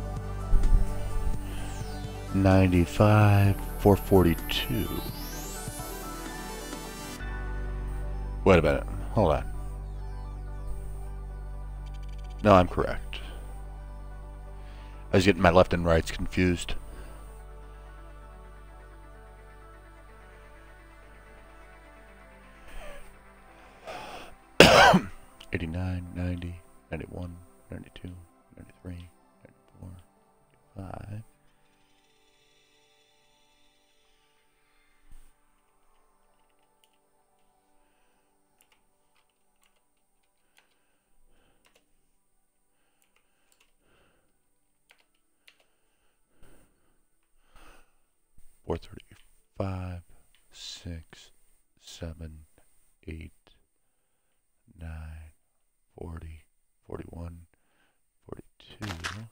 95, 442. Wait a minute. Hold on. No, I'm correct. I was getting my left and rights confused. '89, '90, '91, '92, '93, '94, '95. Four 35, 6, 7, 8, 9, 40, 41, 42.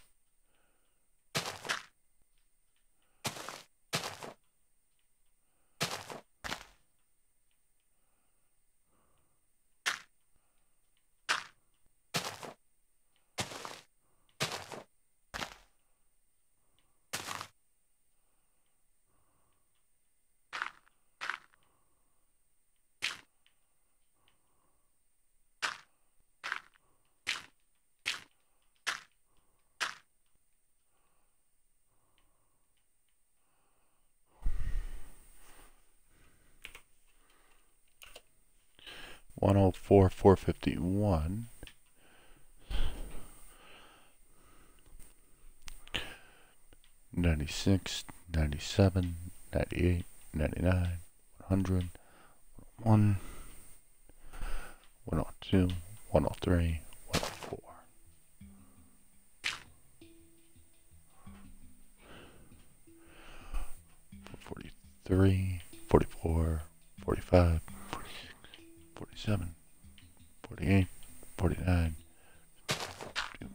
$104, $451. $96, $97, $98, $99, $100, $101, $102, $103, $104. $43, $44, $45, $46, $47, $48, $49, $51.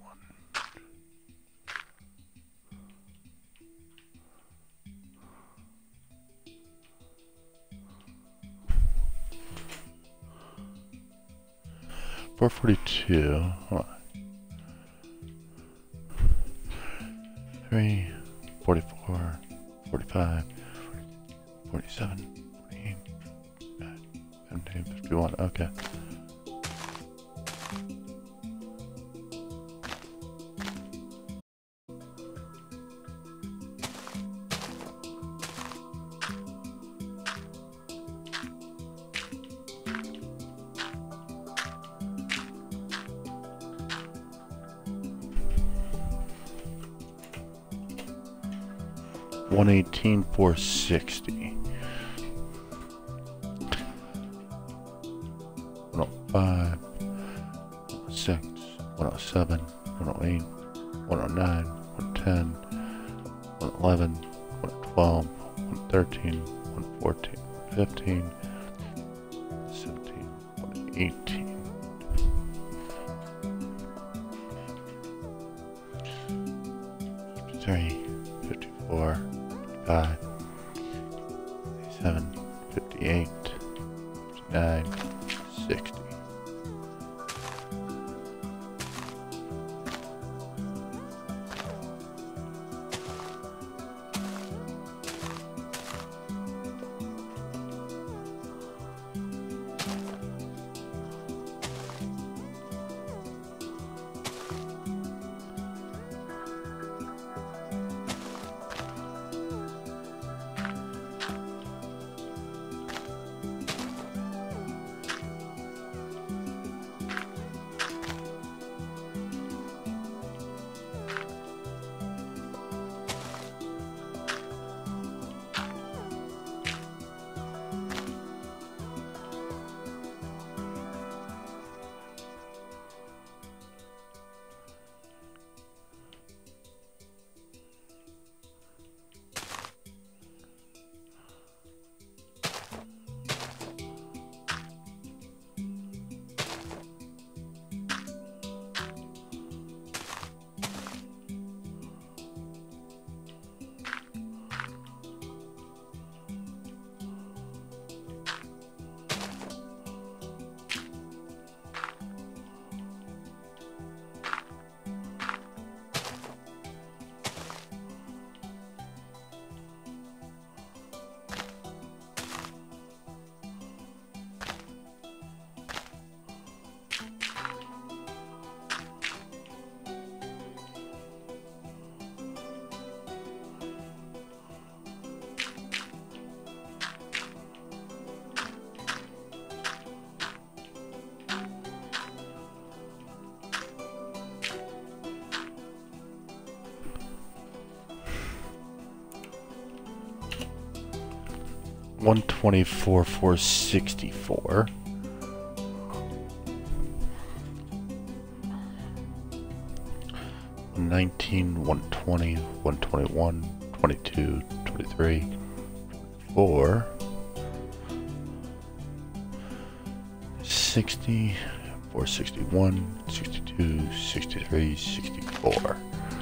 $442. 3, 44, 45, 47, 48, 17, 51. Okay. $118, $460. 105, 106, 107, 108, 109, 110, 111, 112, 113, 114, 115, 117, 118. $53, $54, $55, $57, $58, $59, $60. 124, 464. 119, 120, 121, 22, 23, 4, 60, 461, 62, 63, 64.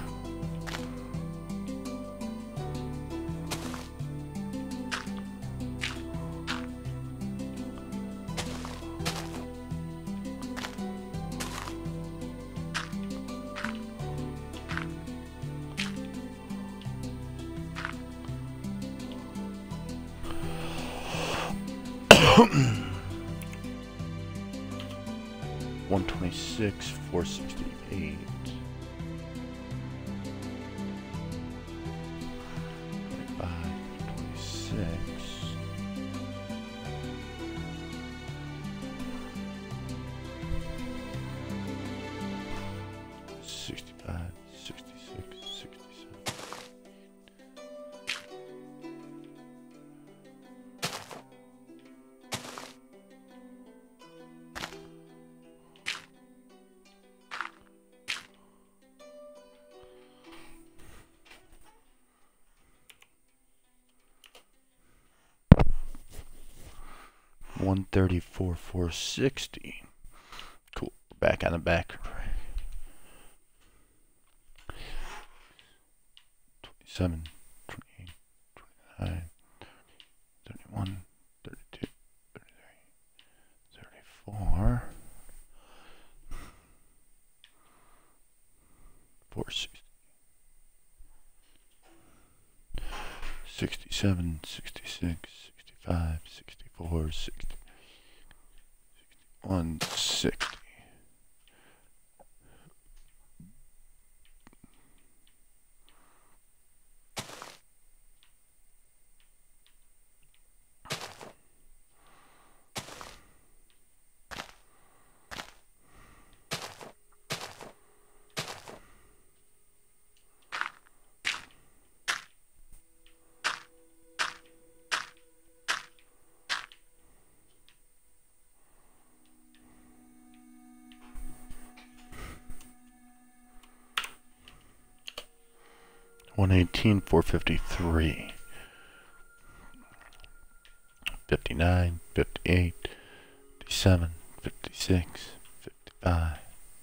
One 26, 468, 25, 26, 65, 66, 67. 134, 460. Cool. Back on the back. 27, 28, 29, 31, 32, 33, 34, 460, 67, 66, 65, 64, 60, 61, 60. 118, 453, 59, 58, 57, 56, 55,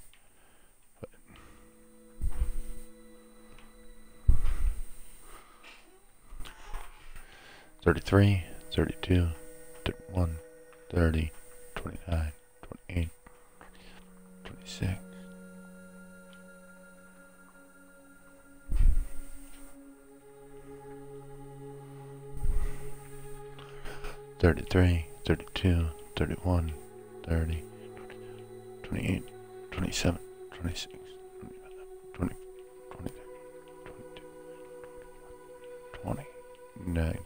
33, 32, 31, 30, 29, 28, 26. 33, 32, 31, 30, 28, 27, 26, 20, 23, 22, 20, 19.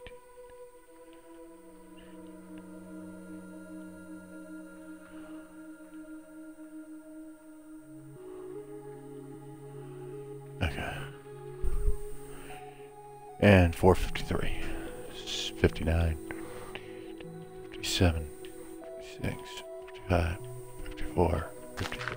Okay. And 453, 59, 57, 56, 55, 54, 53.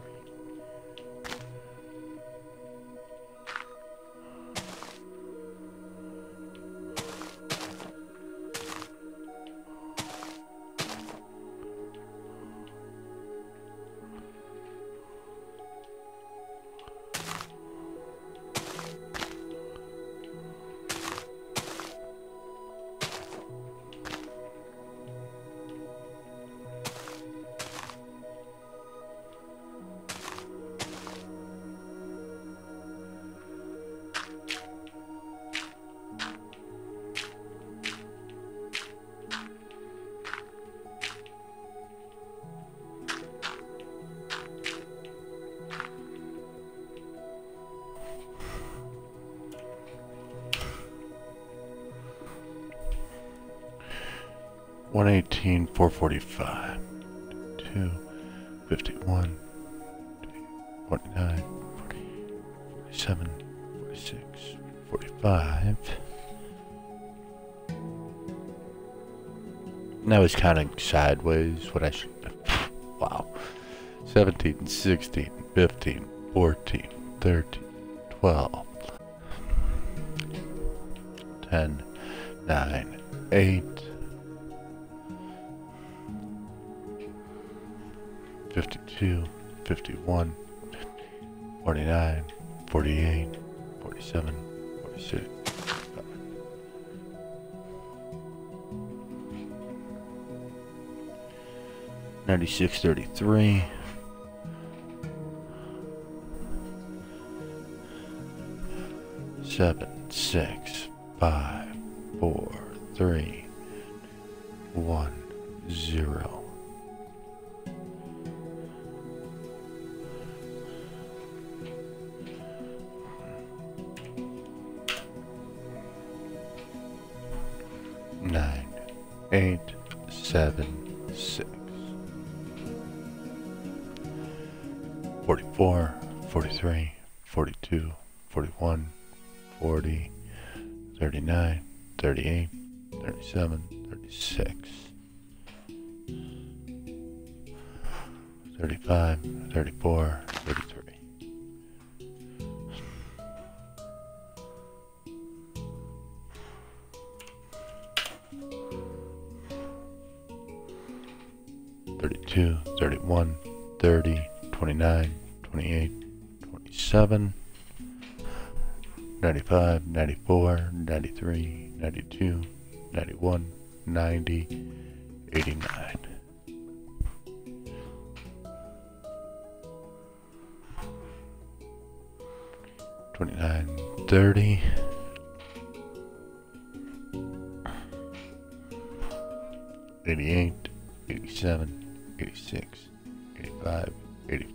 One 18, 445, 2, 51, 49, 47, 46, 45, And I was counting sideways what I should. Wow. 17, 16, 15, 14, 13, 12, 10, 9, 8, 52, 51, 49, 48, 47, 46. 9633. Seven, 6, 5, 4, 3, 1, 0. Nine, 8, 7, 6. 44, 43, 42, 41, 40, 39, 38, 37, 36, 35, 34, 33. Thirty-two, 31, 30, 29, 28, 27, 95, 94, 93, 92, 91, 90, 89. 29, 30. 88, 87, 86, 85, 84.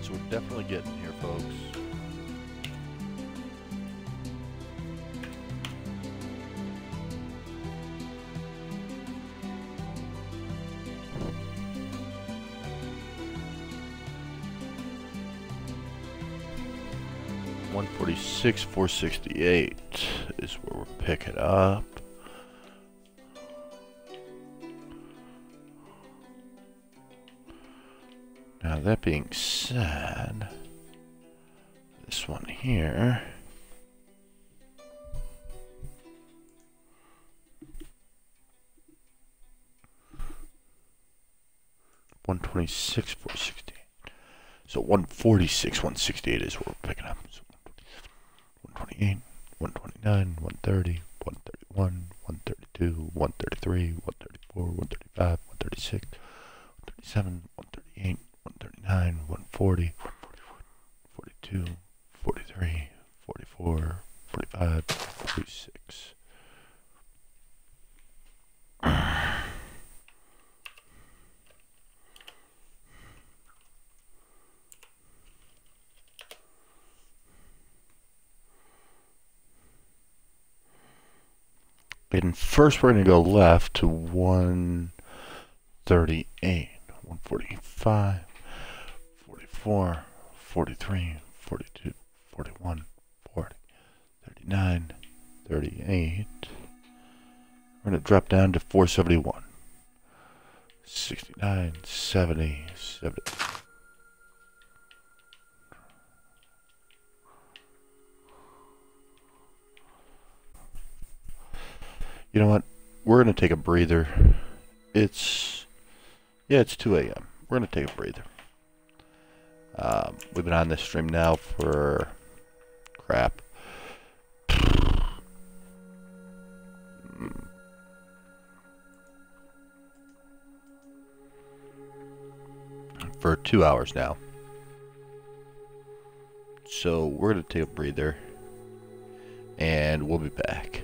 So we're definitely getting here, folks. $146, $468 is where we're picking up. Now that being said, this one here, $126, $468. So $146, $168 is where we're picking up. So $128, $129, $130, $131, $132, $133, $134, $135, $136, $137, $138, $139, $140, $42, $43, $44, $45, $46. And first we're going to go left to 138, 145, 44, 43, 42, 41, 40, 39, 38. We're going to drop down to 471, 69, 70, 70. You know what? We're going to take a breather. It's 2 a.m. We're going to take a breather. We've been on this stream now for for 2 hours now. So we're going to take a breather and we'll be back.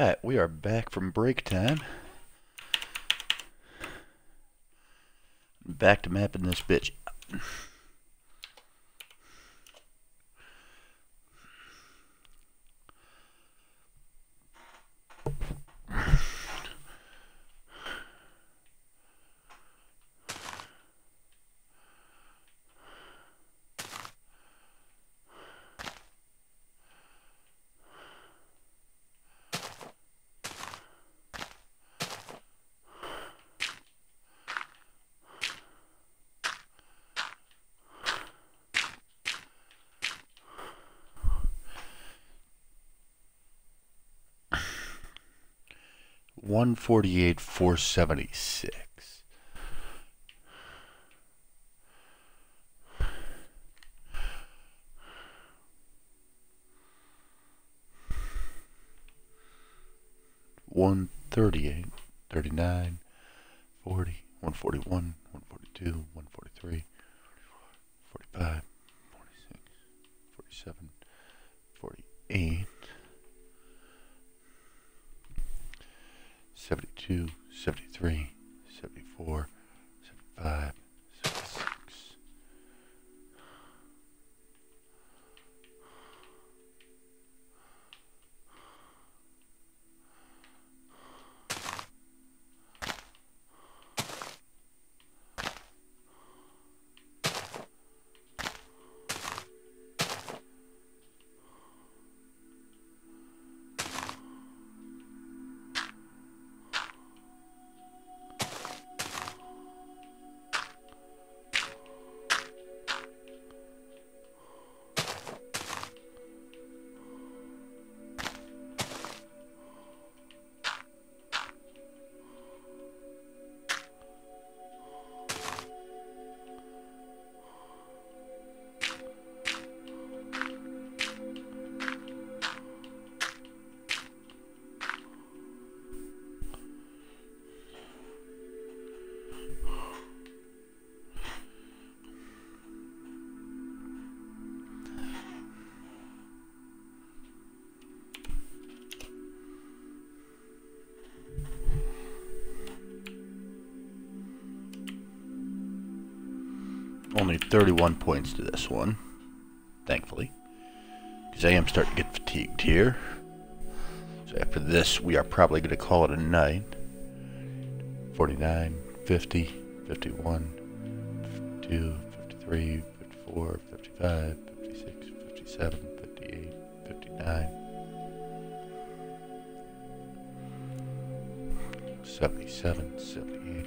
Alright, we are back from break time. Back to mapping this bitch. $148,476. $138, 39, 40, 141, 142, 143, 45, 46, 47, 48. 72, 73, 74, 75, 76. Only 31 points to this one, thankfully, because I am starting to get fatigued here. So after this, we are probably going to call it a night. 49, 50, 51, 52, 53, 54, 55, 56, 57, 58, 59, 77, 78.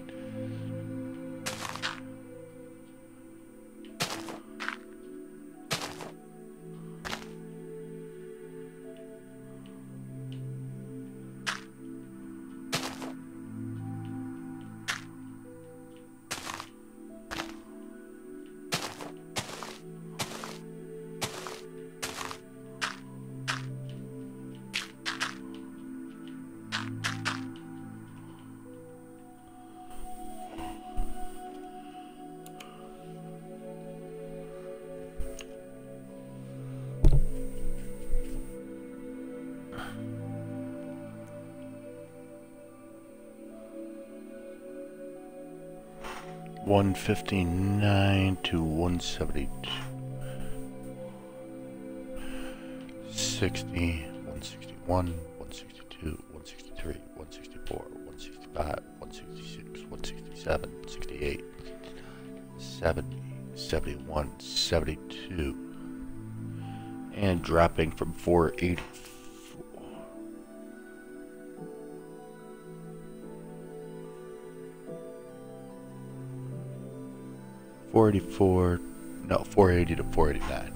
$159 to $172, 60, 161, 162, 163, 164, 165, 166, 167, 68, 70, 71, 72, and dropping from 484. 484, no, 480 to 489.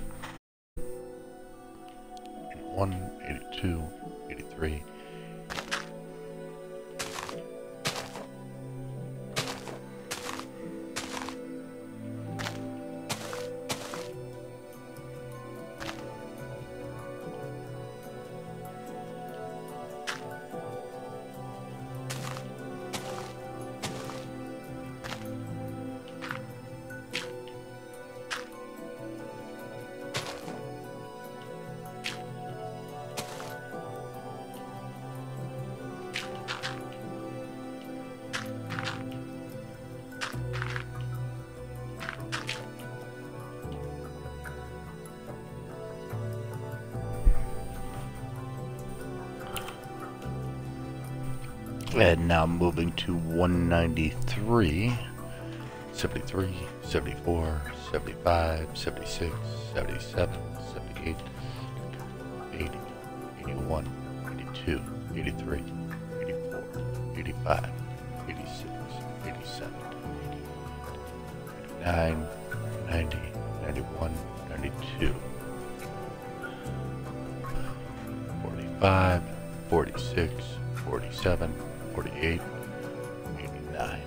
81, 82, 83. And now moving to 193, 73, 74, 75, 76, 77, 78, 80, 81, 82, 83, 84, 85, 86, 87, 89, 90, 91, 92, 45, 46, 47, 48, 89.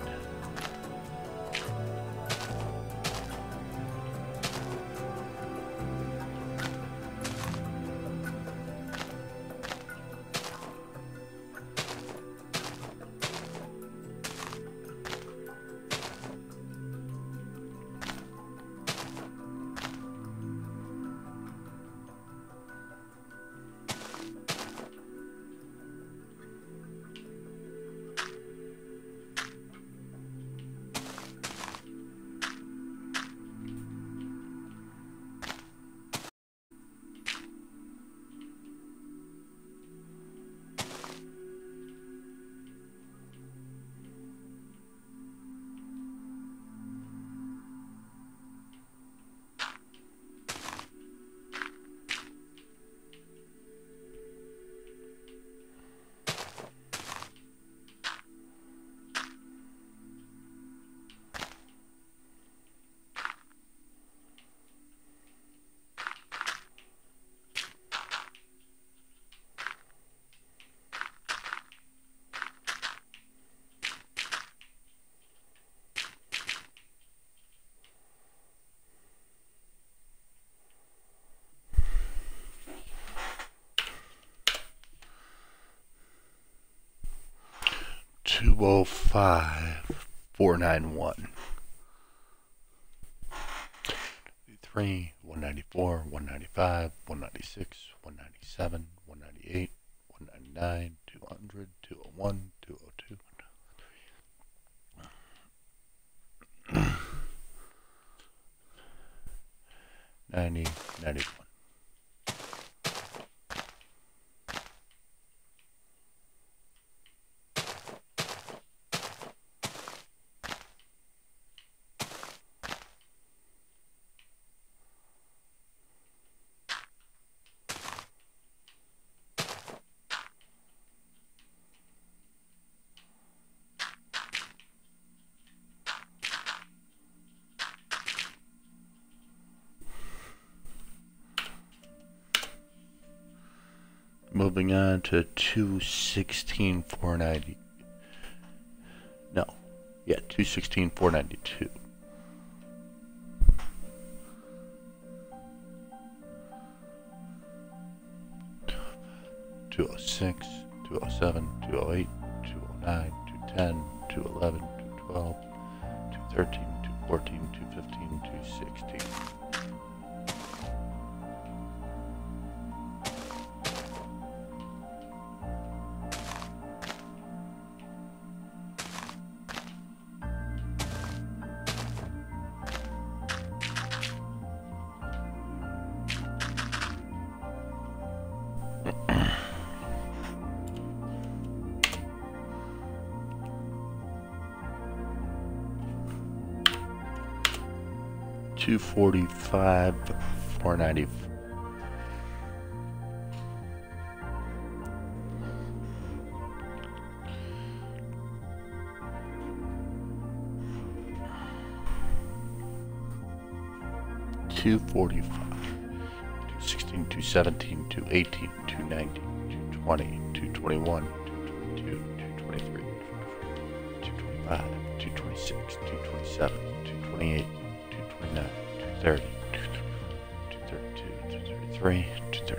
$205, $491. 3, 194, 195, 196, 197, 198, 199, 200, 201, 202, 90, 91. Moving on to 216, 490. No. Yeah, 216, 492. 206, 207, 208, 209, 210, 211, 212, 213, 214, 215, 216. $245, $490. $245, $216, $217, $218, $290, $220, $221, $222, $223, $225, $226, $227, $228, $229, $230, $232, $233, $234.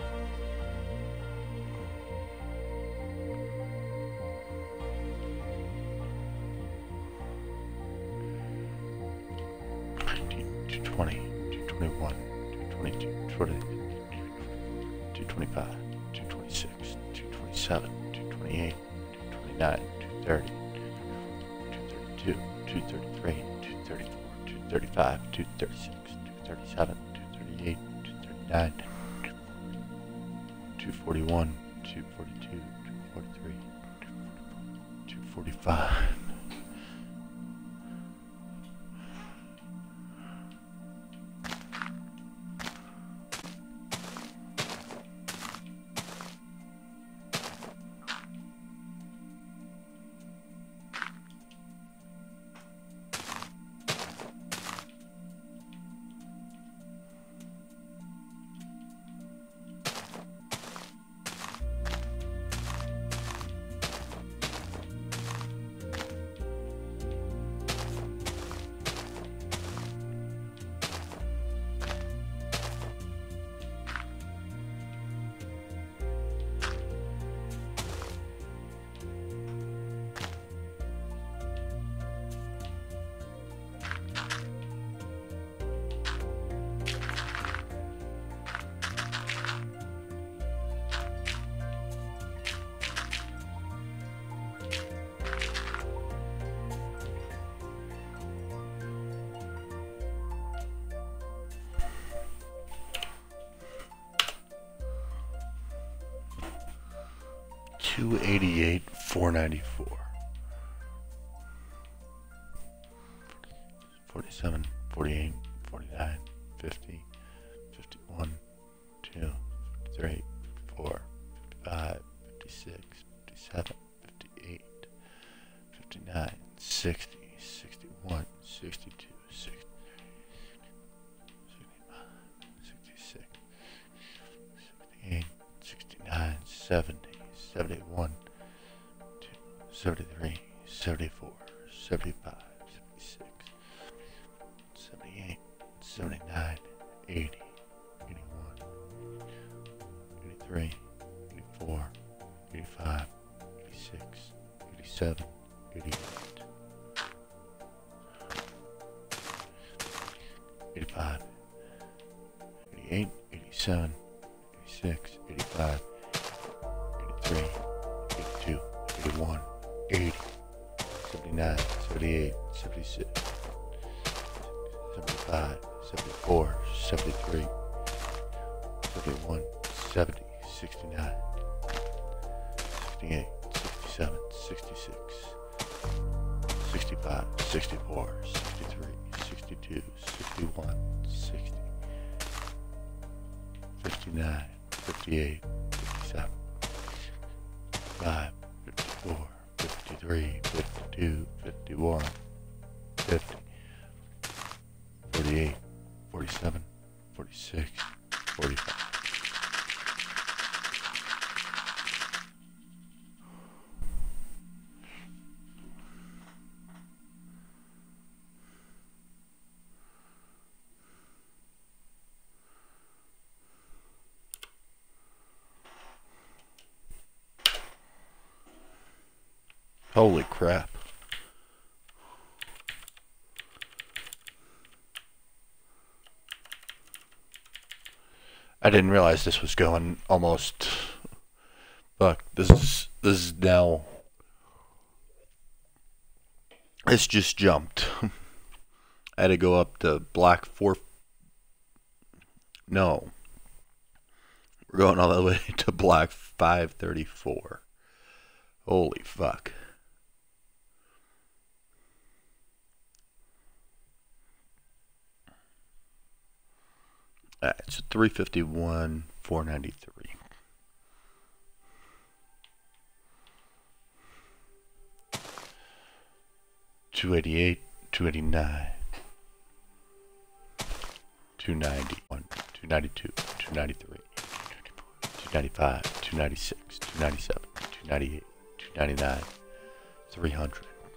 $220, $221, $222, $225, $226, $227, $228, $229, $230, $232, $233, $234, $235, $236, $237, $238, $239, $241, $242, $243, 345. $288, $494. 47, 48, 49, 50, 51, 2, 53, 54, 55, 56, 57, 58, 59, 60, 61, 62, 63, 65, 66, 68, 69, 70, 71, 73, 74, 75, 76, 78, 79, 80, 81, 83, 84, 85, 86, 87, 88, 85, 88, 87, 86, 85, 83, 82, 81, 80, 79, 78, 76, 75, 74, 73, 71, 70, 69, 68, 67, 66, 65, 64, 63, 62, 61, 60, 59, 58, 57, 55, 54, 53, 52, 51, 50, 48, 47, 46, 45. Holy crap. I didn't realize this was going almost. Fuck, this is now. It's just jumped. I had to go up to black 4. No. We're going all the way to black 534. Holy fuck. Alright, so 351, 493. $288, $289, $291, $292, $293, $295, $296, $297, $298, $299, $300.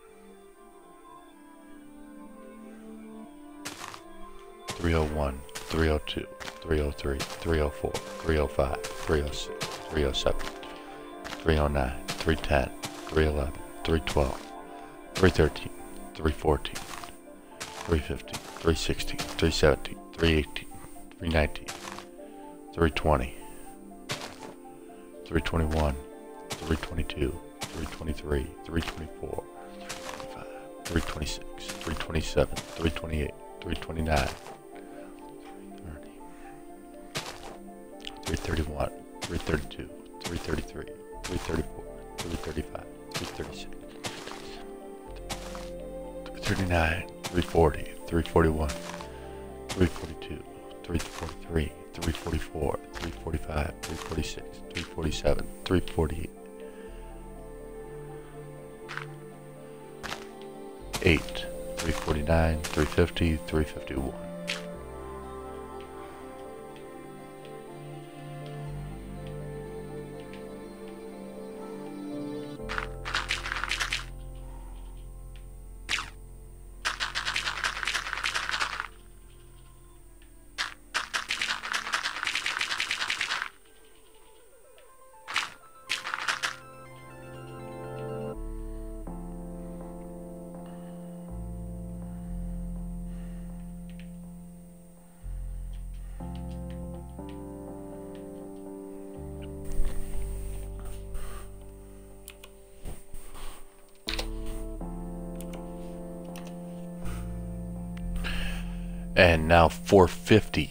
$301, $302, $303, $304, $305, $306, $307, $309, $310, $311, $312, $313, $314, $315, $316, $317, $318, $319, $320, $321, $322, $323, $324, $325, $326, $327, $328, $329, $331, $332, $333, $334, $335, $336, 339, 340, 341, 342, 343, 344, 345, 346, 347, 348, 349, 350, 351. And now 450,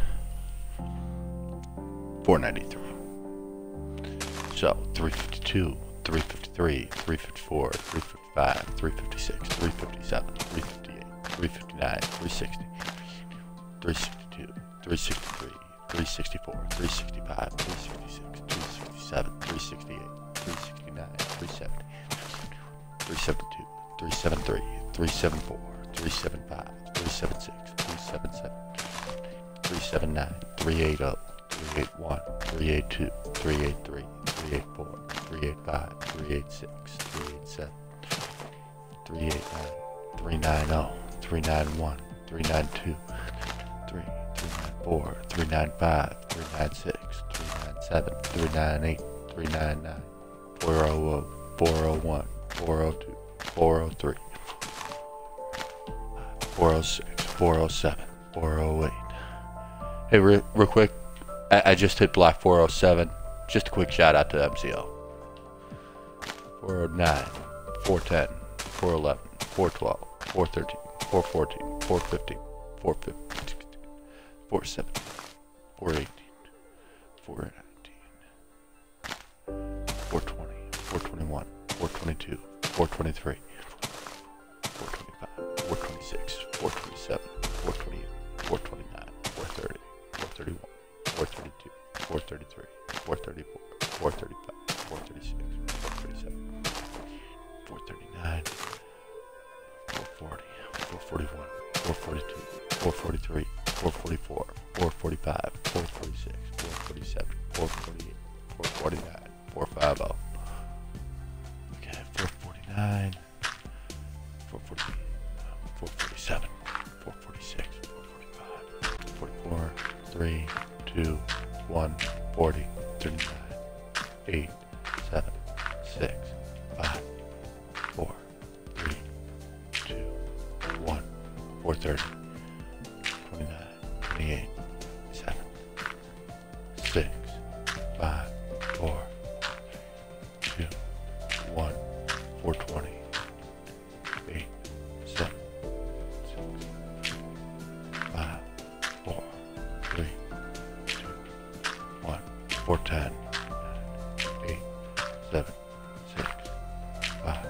493. So 352, 353, 354, 355, 356, 357, 358, 359, 360, 362, 363, 364, 365, 366, 367, 368, 369, 370, 372, 373, 374, 375, 376, 377, 379, 380, 381, 382, 383, 384, 385, 386, 387, 389, 390, 391, 392, 394, 395, 396, 397, 398, 399, 400, 401, 402, 403, 406, 407, 408. Hey, real quick, I just hit block 407. Just a quick shout out to MCL. 409, 410, 411, 412, 413, 414, 415, 415, 417, 418, 419, 420, 421, 422, 423, 425, 426, 427, 428, 429, 430, 431, 432, 433, 434, 435, 436, 437, 439, 440, 441, 442, 443, 444, 445, 446, 447, 448, 449, 450. Okay, 449, 448, 447, 446, 445, 44, 3, 2, 1, 40, 39, 8, 7, 6, 5, 4, 3, 2, 1, 430, 29, 28, 7, 6, 5, 4, 2, 1, 420, 8, 7, 6, 5, 4, 3, 2, 1, 410, 8, 7, 6, 5,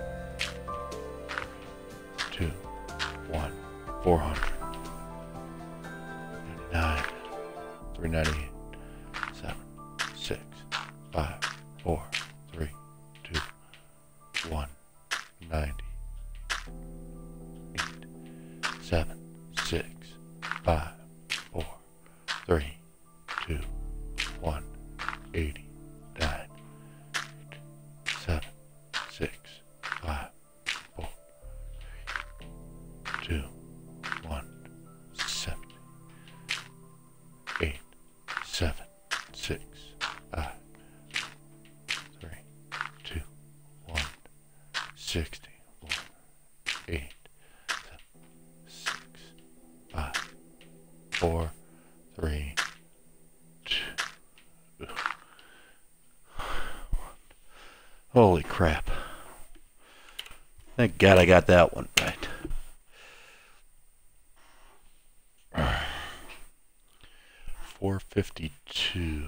2, 1, 400, 99, 398, 7, 6, 5, 4, 3, 2, 1, 90, 8, 7, 6, 5, 4, 3, 2, 1, 80, 9, 7, 6, 5, 4, 2, 1, 70, 8, 7, 6, 5, 3, 2, 1, 60, 1, 8, 7, 6, 5, 4, 3, 2. Holy crap. Thank God I got that one right. 452.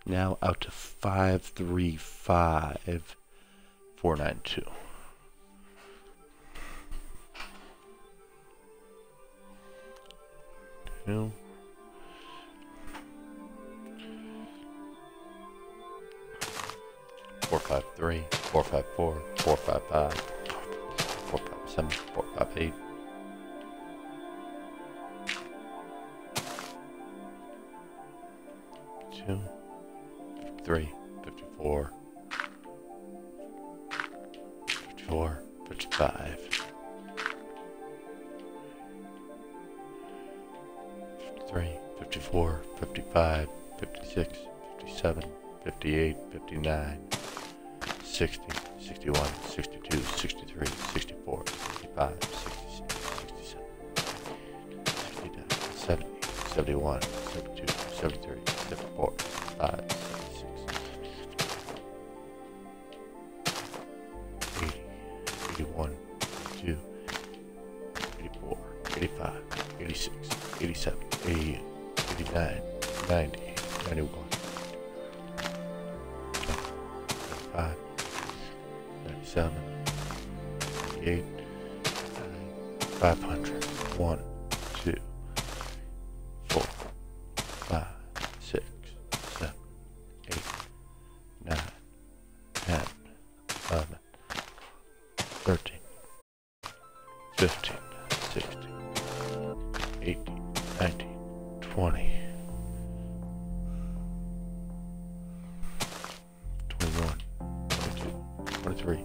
Now out to 535 492. Two. 453, 454, 455, 457, 458. 2, 53, 54, 54, 55, 53, 54, 55, 56, 57, 58, 59, 60, 61, 62, 63, 64, 65, 66, 67, 69, 70, 71, 72, 73, 74, 75, 76, 80, 81, 82, 84, 85, 86, 87, 88, 89, 90, 91, 95, 97, 98, 500, 1, 2, 4, 5, 6, 7, 8, 9, 10, 11, 13, 15, 16, 18, 19, 20, 21, 22, 23,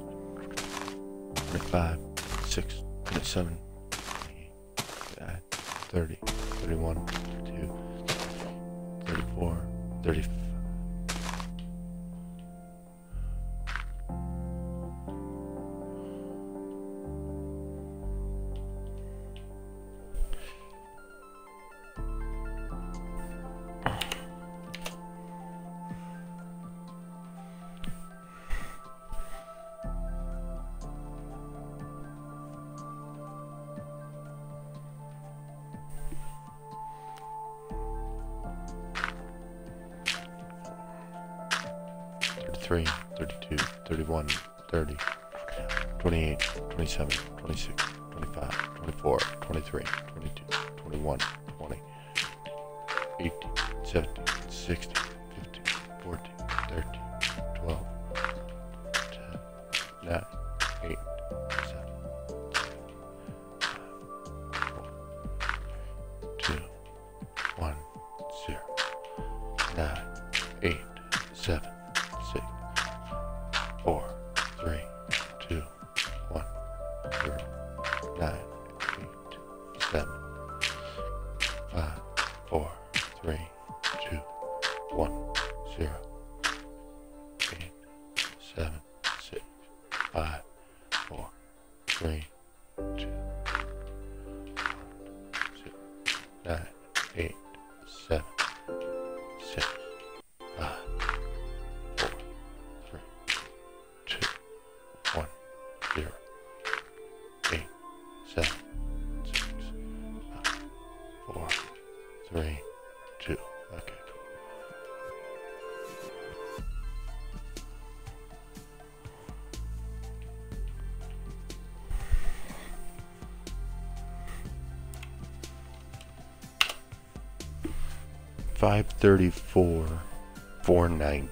25, 26, 27, 28, 29, 30, 31, 32, 34, 35. Three, 32, 31, 30, 28, 27, 26, 25, 24, 23, 22, 21, 20, 18, 17, 16, 15, 14, 13, 12, 10, 9, 8, 7, 2, 1, 0, 9, 8, 7, 6, 4, 3, 2, 1, 0, 9, 8, 7, 5, 4, 3, 2, 1, 0, 8, 7, 6, 5, 4, 3, 2, 0, 9, 8, 7, 6, 5, 4, 3, 2, 1, 0, 8, 7, 6, 5, 4, 3, 2. Okay. $534, $490.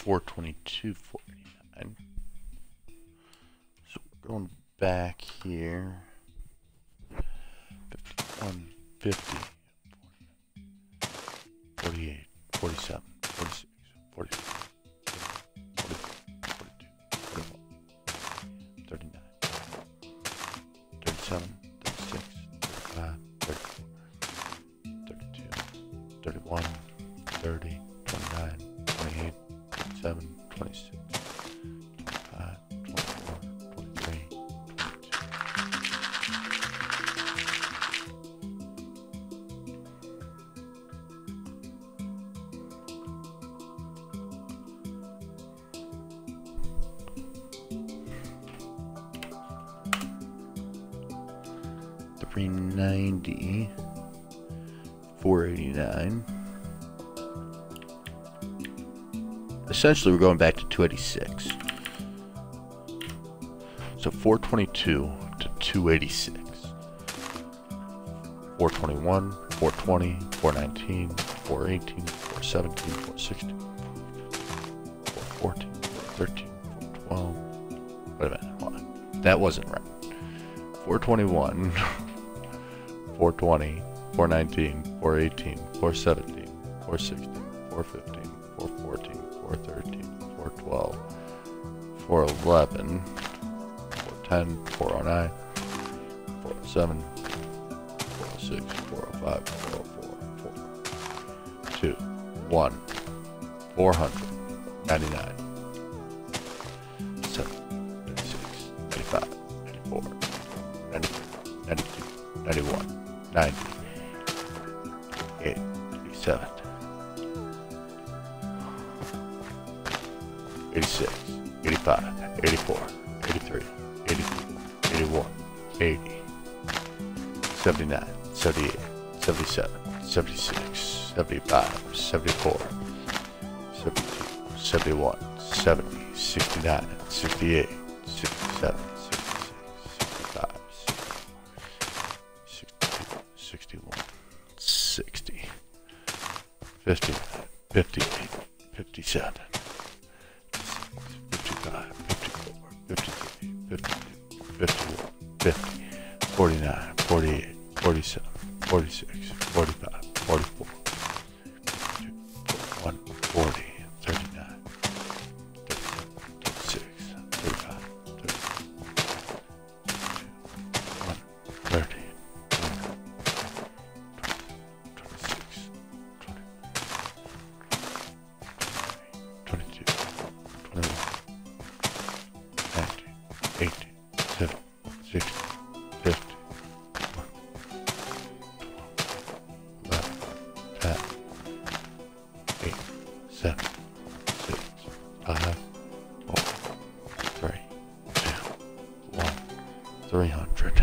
422, 489. So going back here, 51, 50, 48, 47, 46, 47, 40, 42, 41, 39, 37, 36, 35, 34, 32, 31, 30, 29, 28, 27, 26, 25, 24, 23, 22. $390, $489. Essentially, we're going back to 286. So 422 to 286. 421, 420, 419, 418, 417, 416, 414, 413, 412. Wait a minute, hold on. That wasn't right. 421, 420, 419, 418, 417, 416, 415, 414, 413, 412, 411, 410, 409, 407, 406, 405, 404, 402, 1, 400, 99, 7, 96, 95, 94, 93, 92, 91, 90, 88, 87, 86, 85, 84, 83, 82, 81, 80, 79, 78, 77, 76, 75, 74, 72, 71, 70, 69, 68, 67, 66, 65, 62, 61, 60, 59, 58, 57, 55, 54, 53, 52, 51, 50, 49, 48, 47, 46, 45, 44, 42, 41, 40, 39, 37, 36, 35, 31, 30, 26, 22, 21, 19, 18, 17, 16, 15, 11, 10, 8, 7, 6, 5, 4, 3, 2, 1, 300.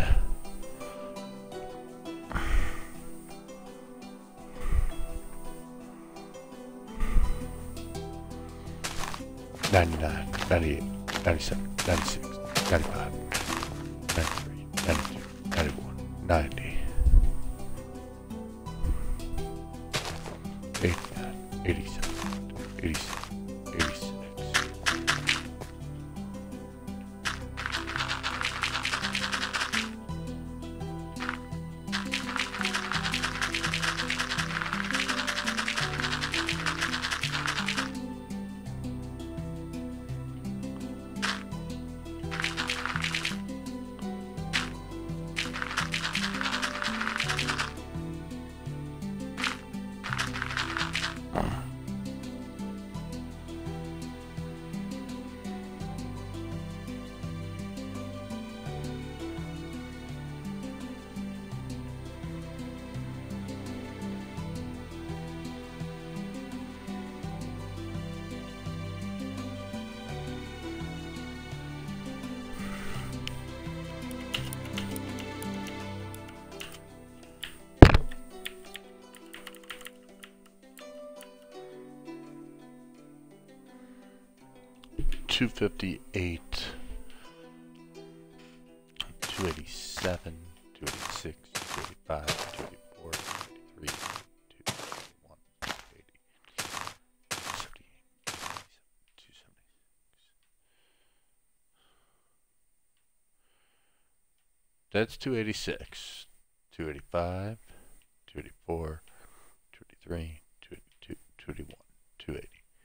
99, 98, 97, 96, 95, 93, 92, 91, 90, 89, 87, 87, 86. $258, $287, $286, $285, $284, $283, $281, $280, $278, That's 286, 285, 284, 283, 282, 281, 280,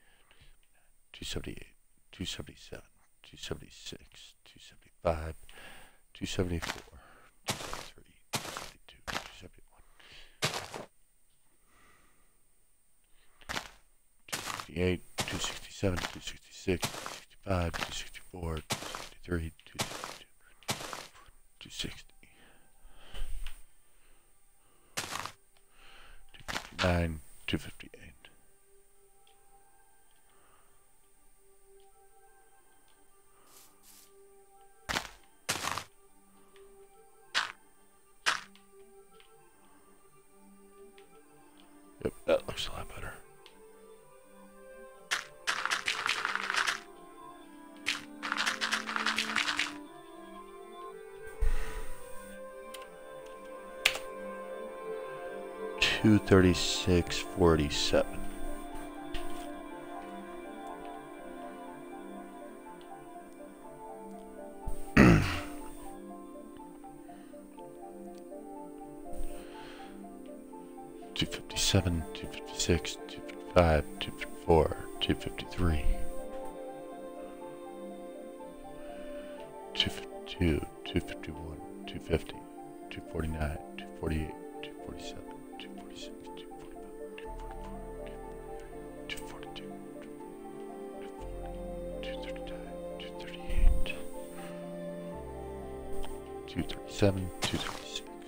278, 277, 276, 275, 274, 273, 272, 271, 268, 267, 266, 265, 264, 263, 262, 260, 259, 258. Yep, that looks a lot better. $236.47. $257, $256, $255, $254, $253, $252, $251, $250, $249, $248, $247, $246, $245, $242, $239, $238, $237, $236.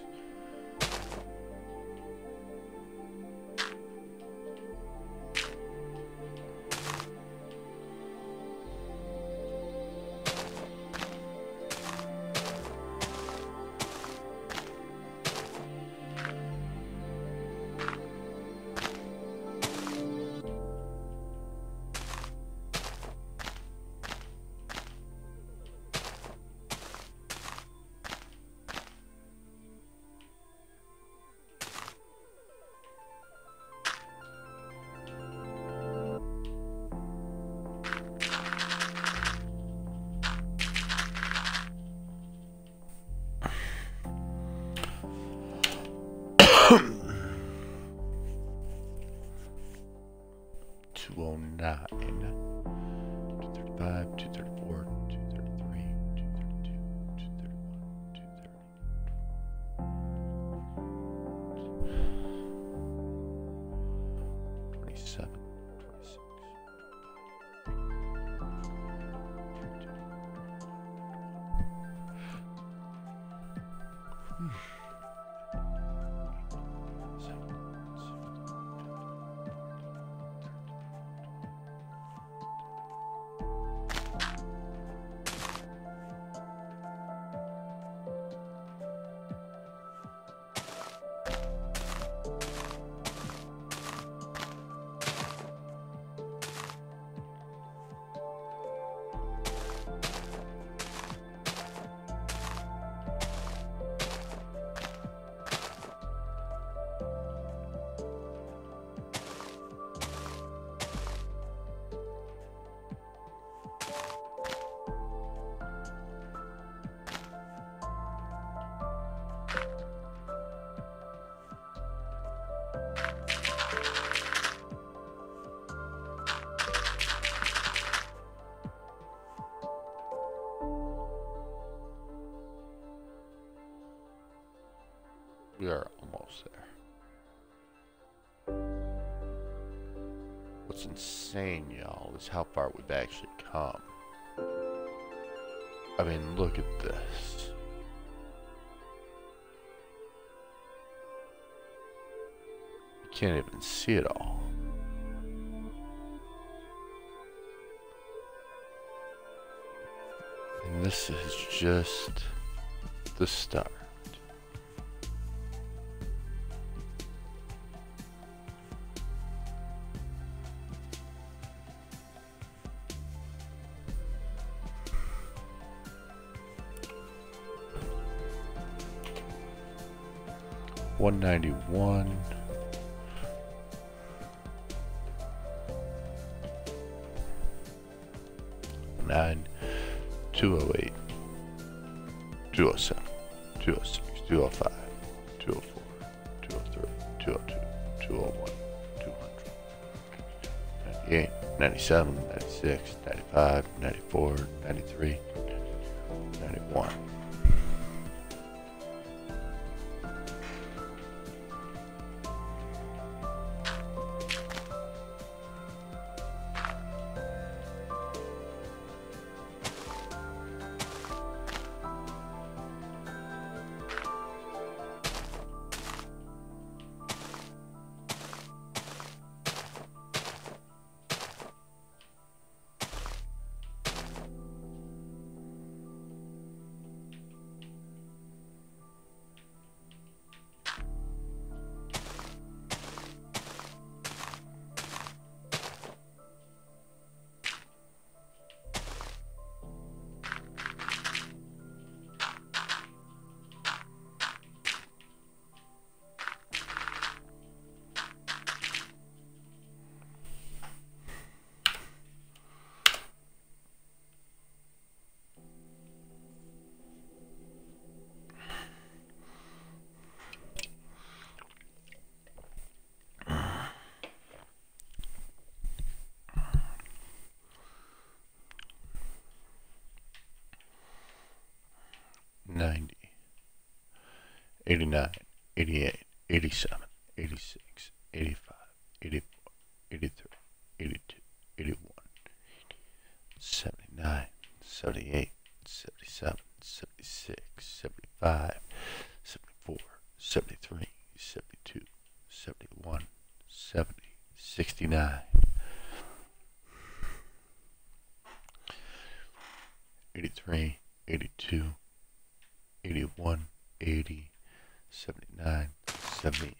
We are almost there. What's insane, y'all, is how far we've actually come. I mean, look at this. You can't even see it all. And this is just the start. $191. $208. $207. $208. 206, 205, 204, 203, 202, 201, 200, 98, 97, 96, 95, 94, 93, 91. $90, $89, $88, $87, $86, $85, $84, $83, $82, $81, $79, $78, $77, $76, $75, $74, $73, $72, $71, $70, $69, $83, $82, $81, $80, $79, $78.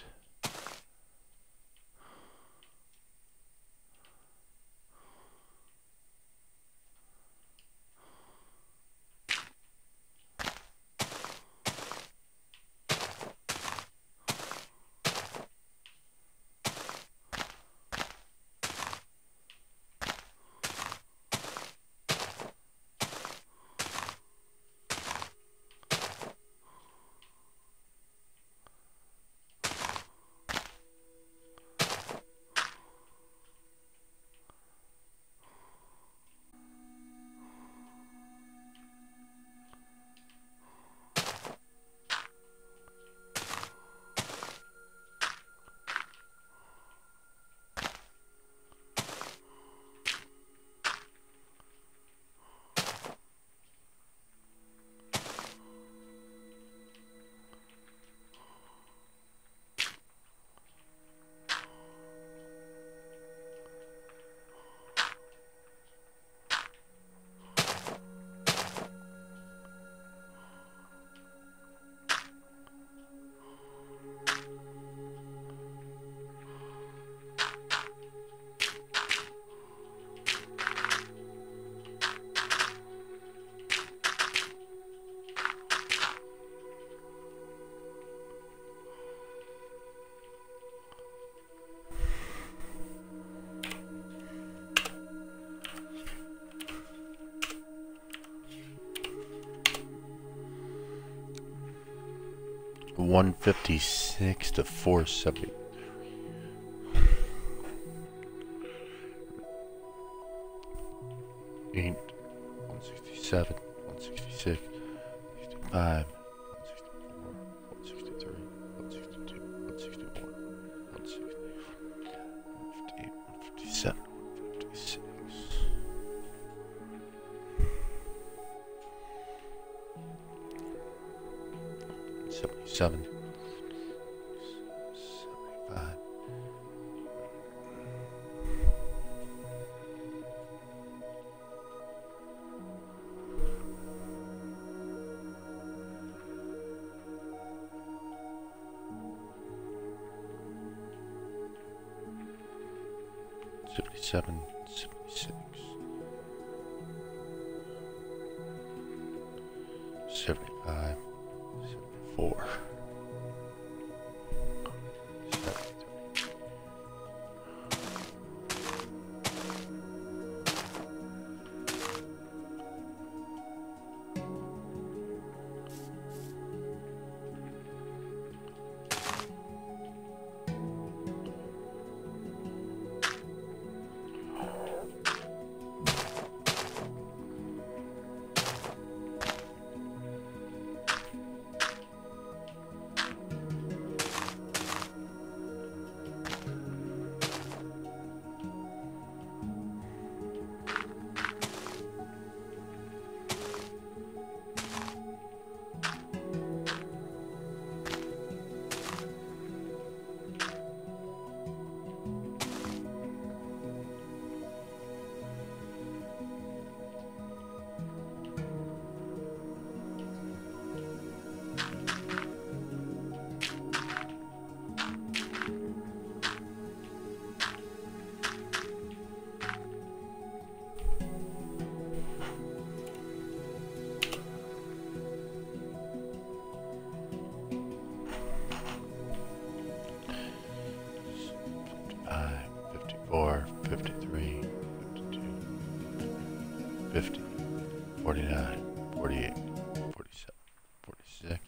$156 to $470. $167, $166, $165, $164, $163, $162, $161, $160, $158, $157, $156. $77, $75, $77, $76, $75, $74. 50, 49, 48, 47, 46.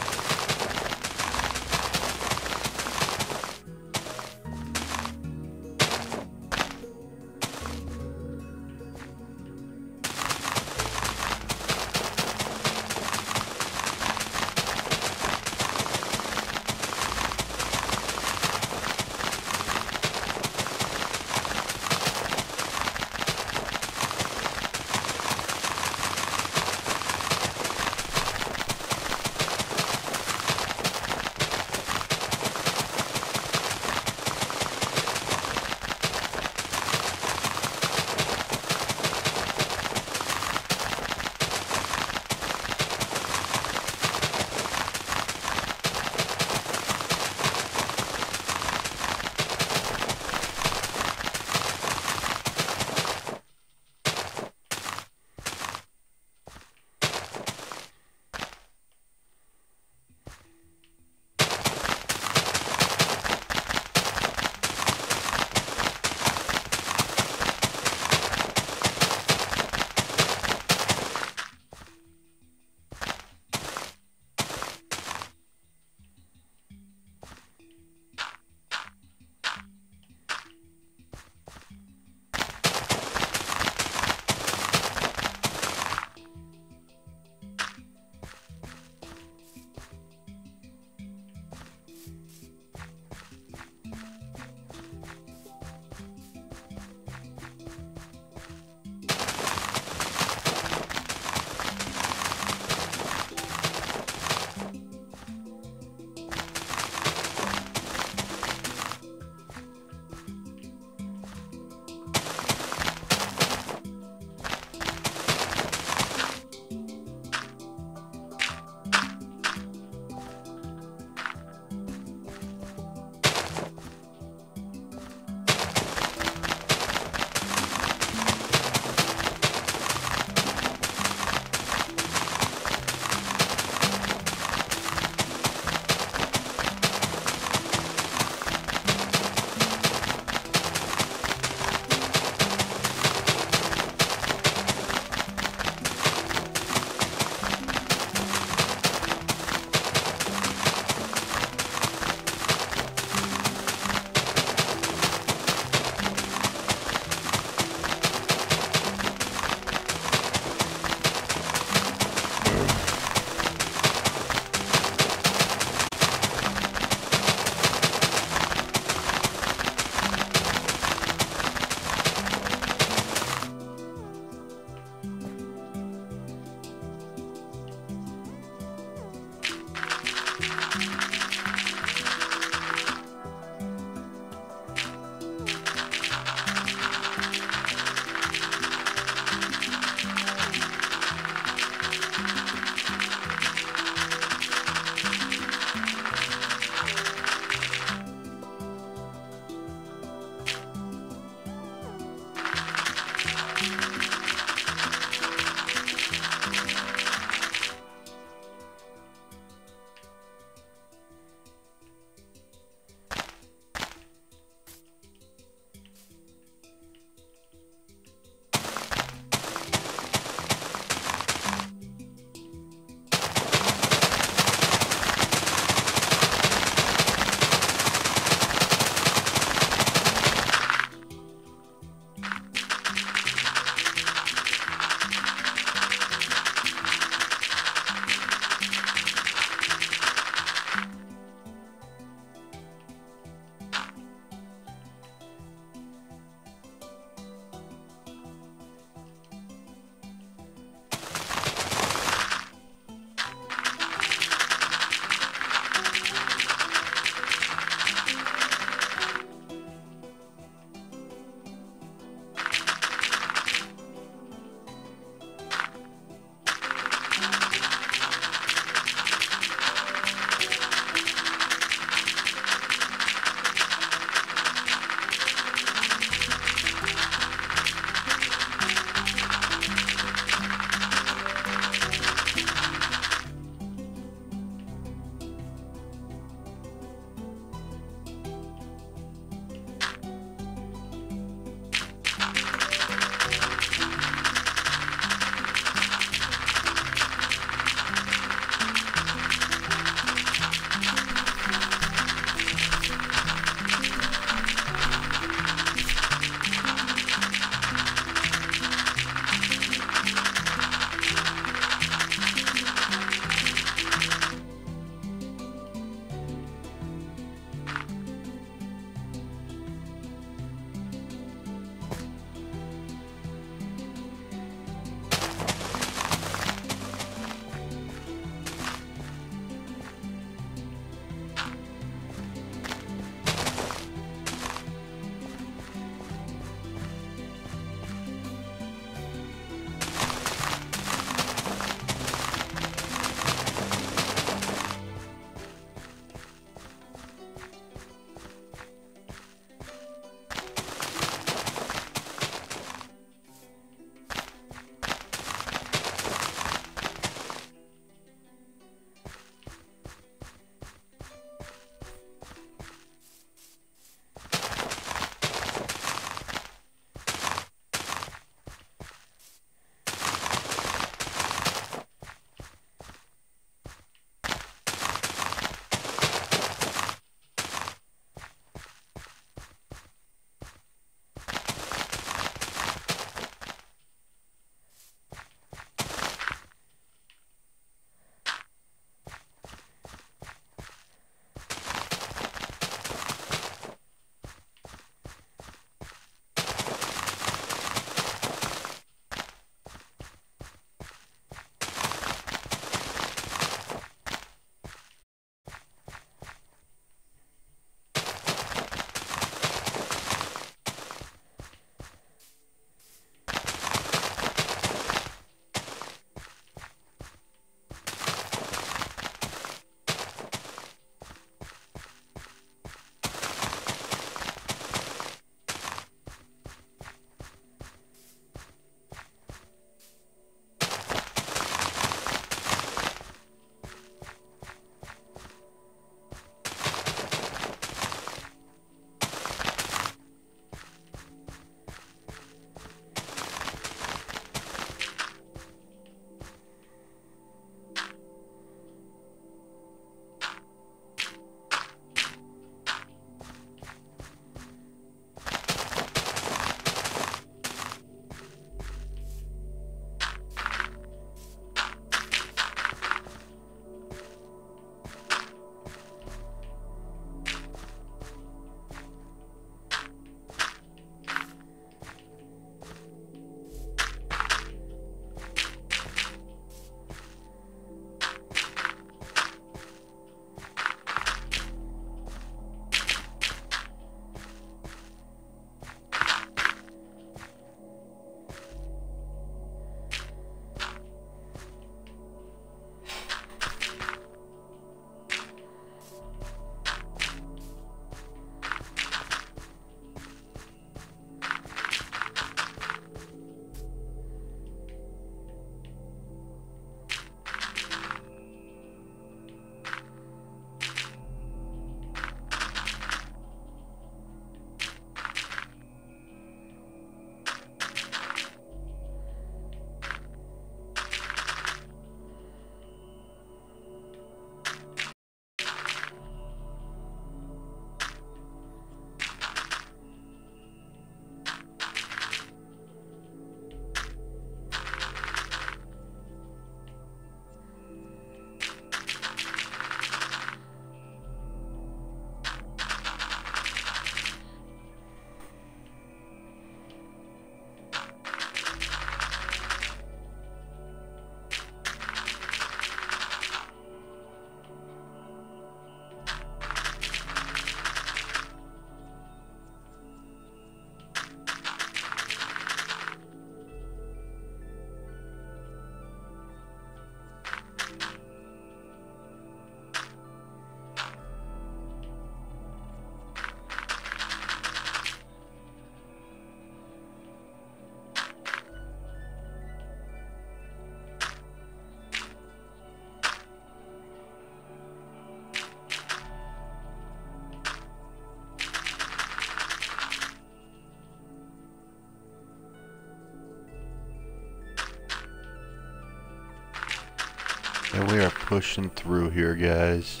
pushing through here, guys.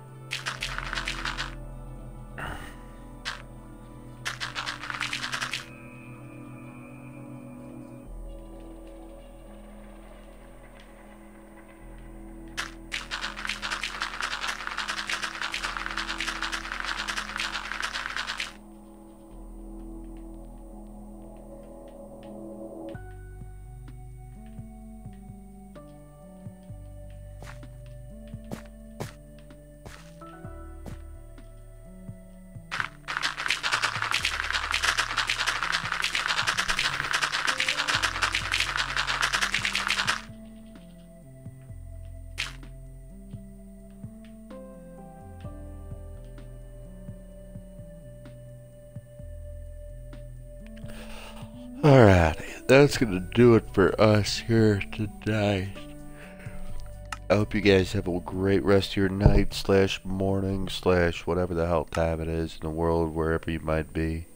Alrighty, that's gonna do it for us here tonight. I hope you guys have a great rest of your night slash morning slash whatever the hell time it is in the world, wherever you might be.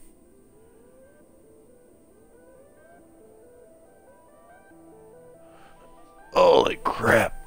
Holy crap.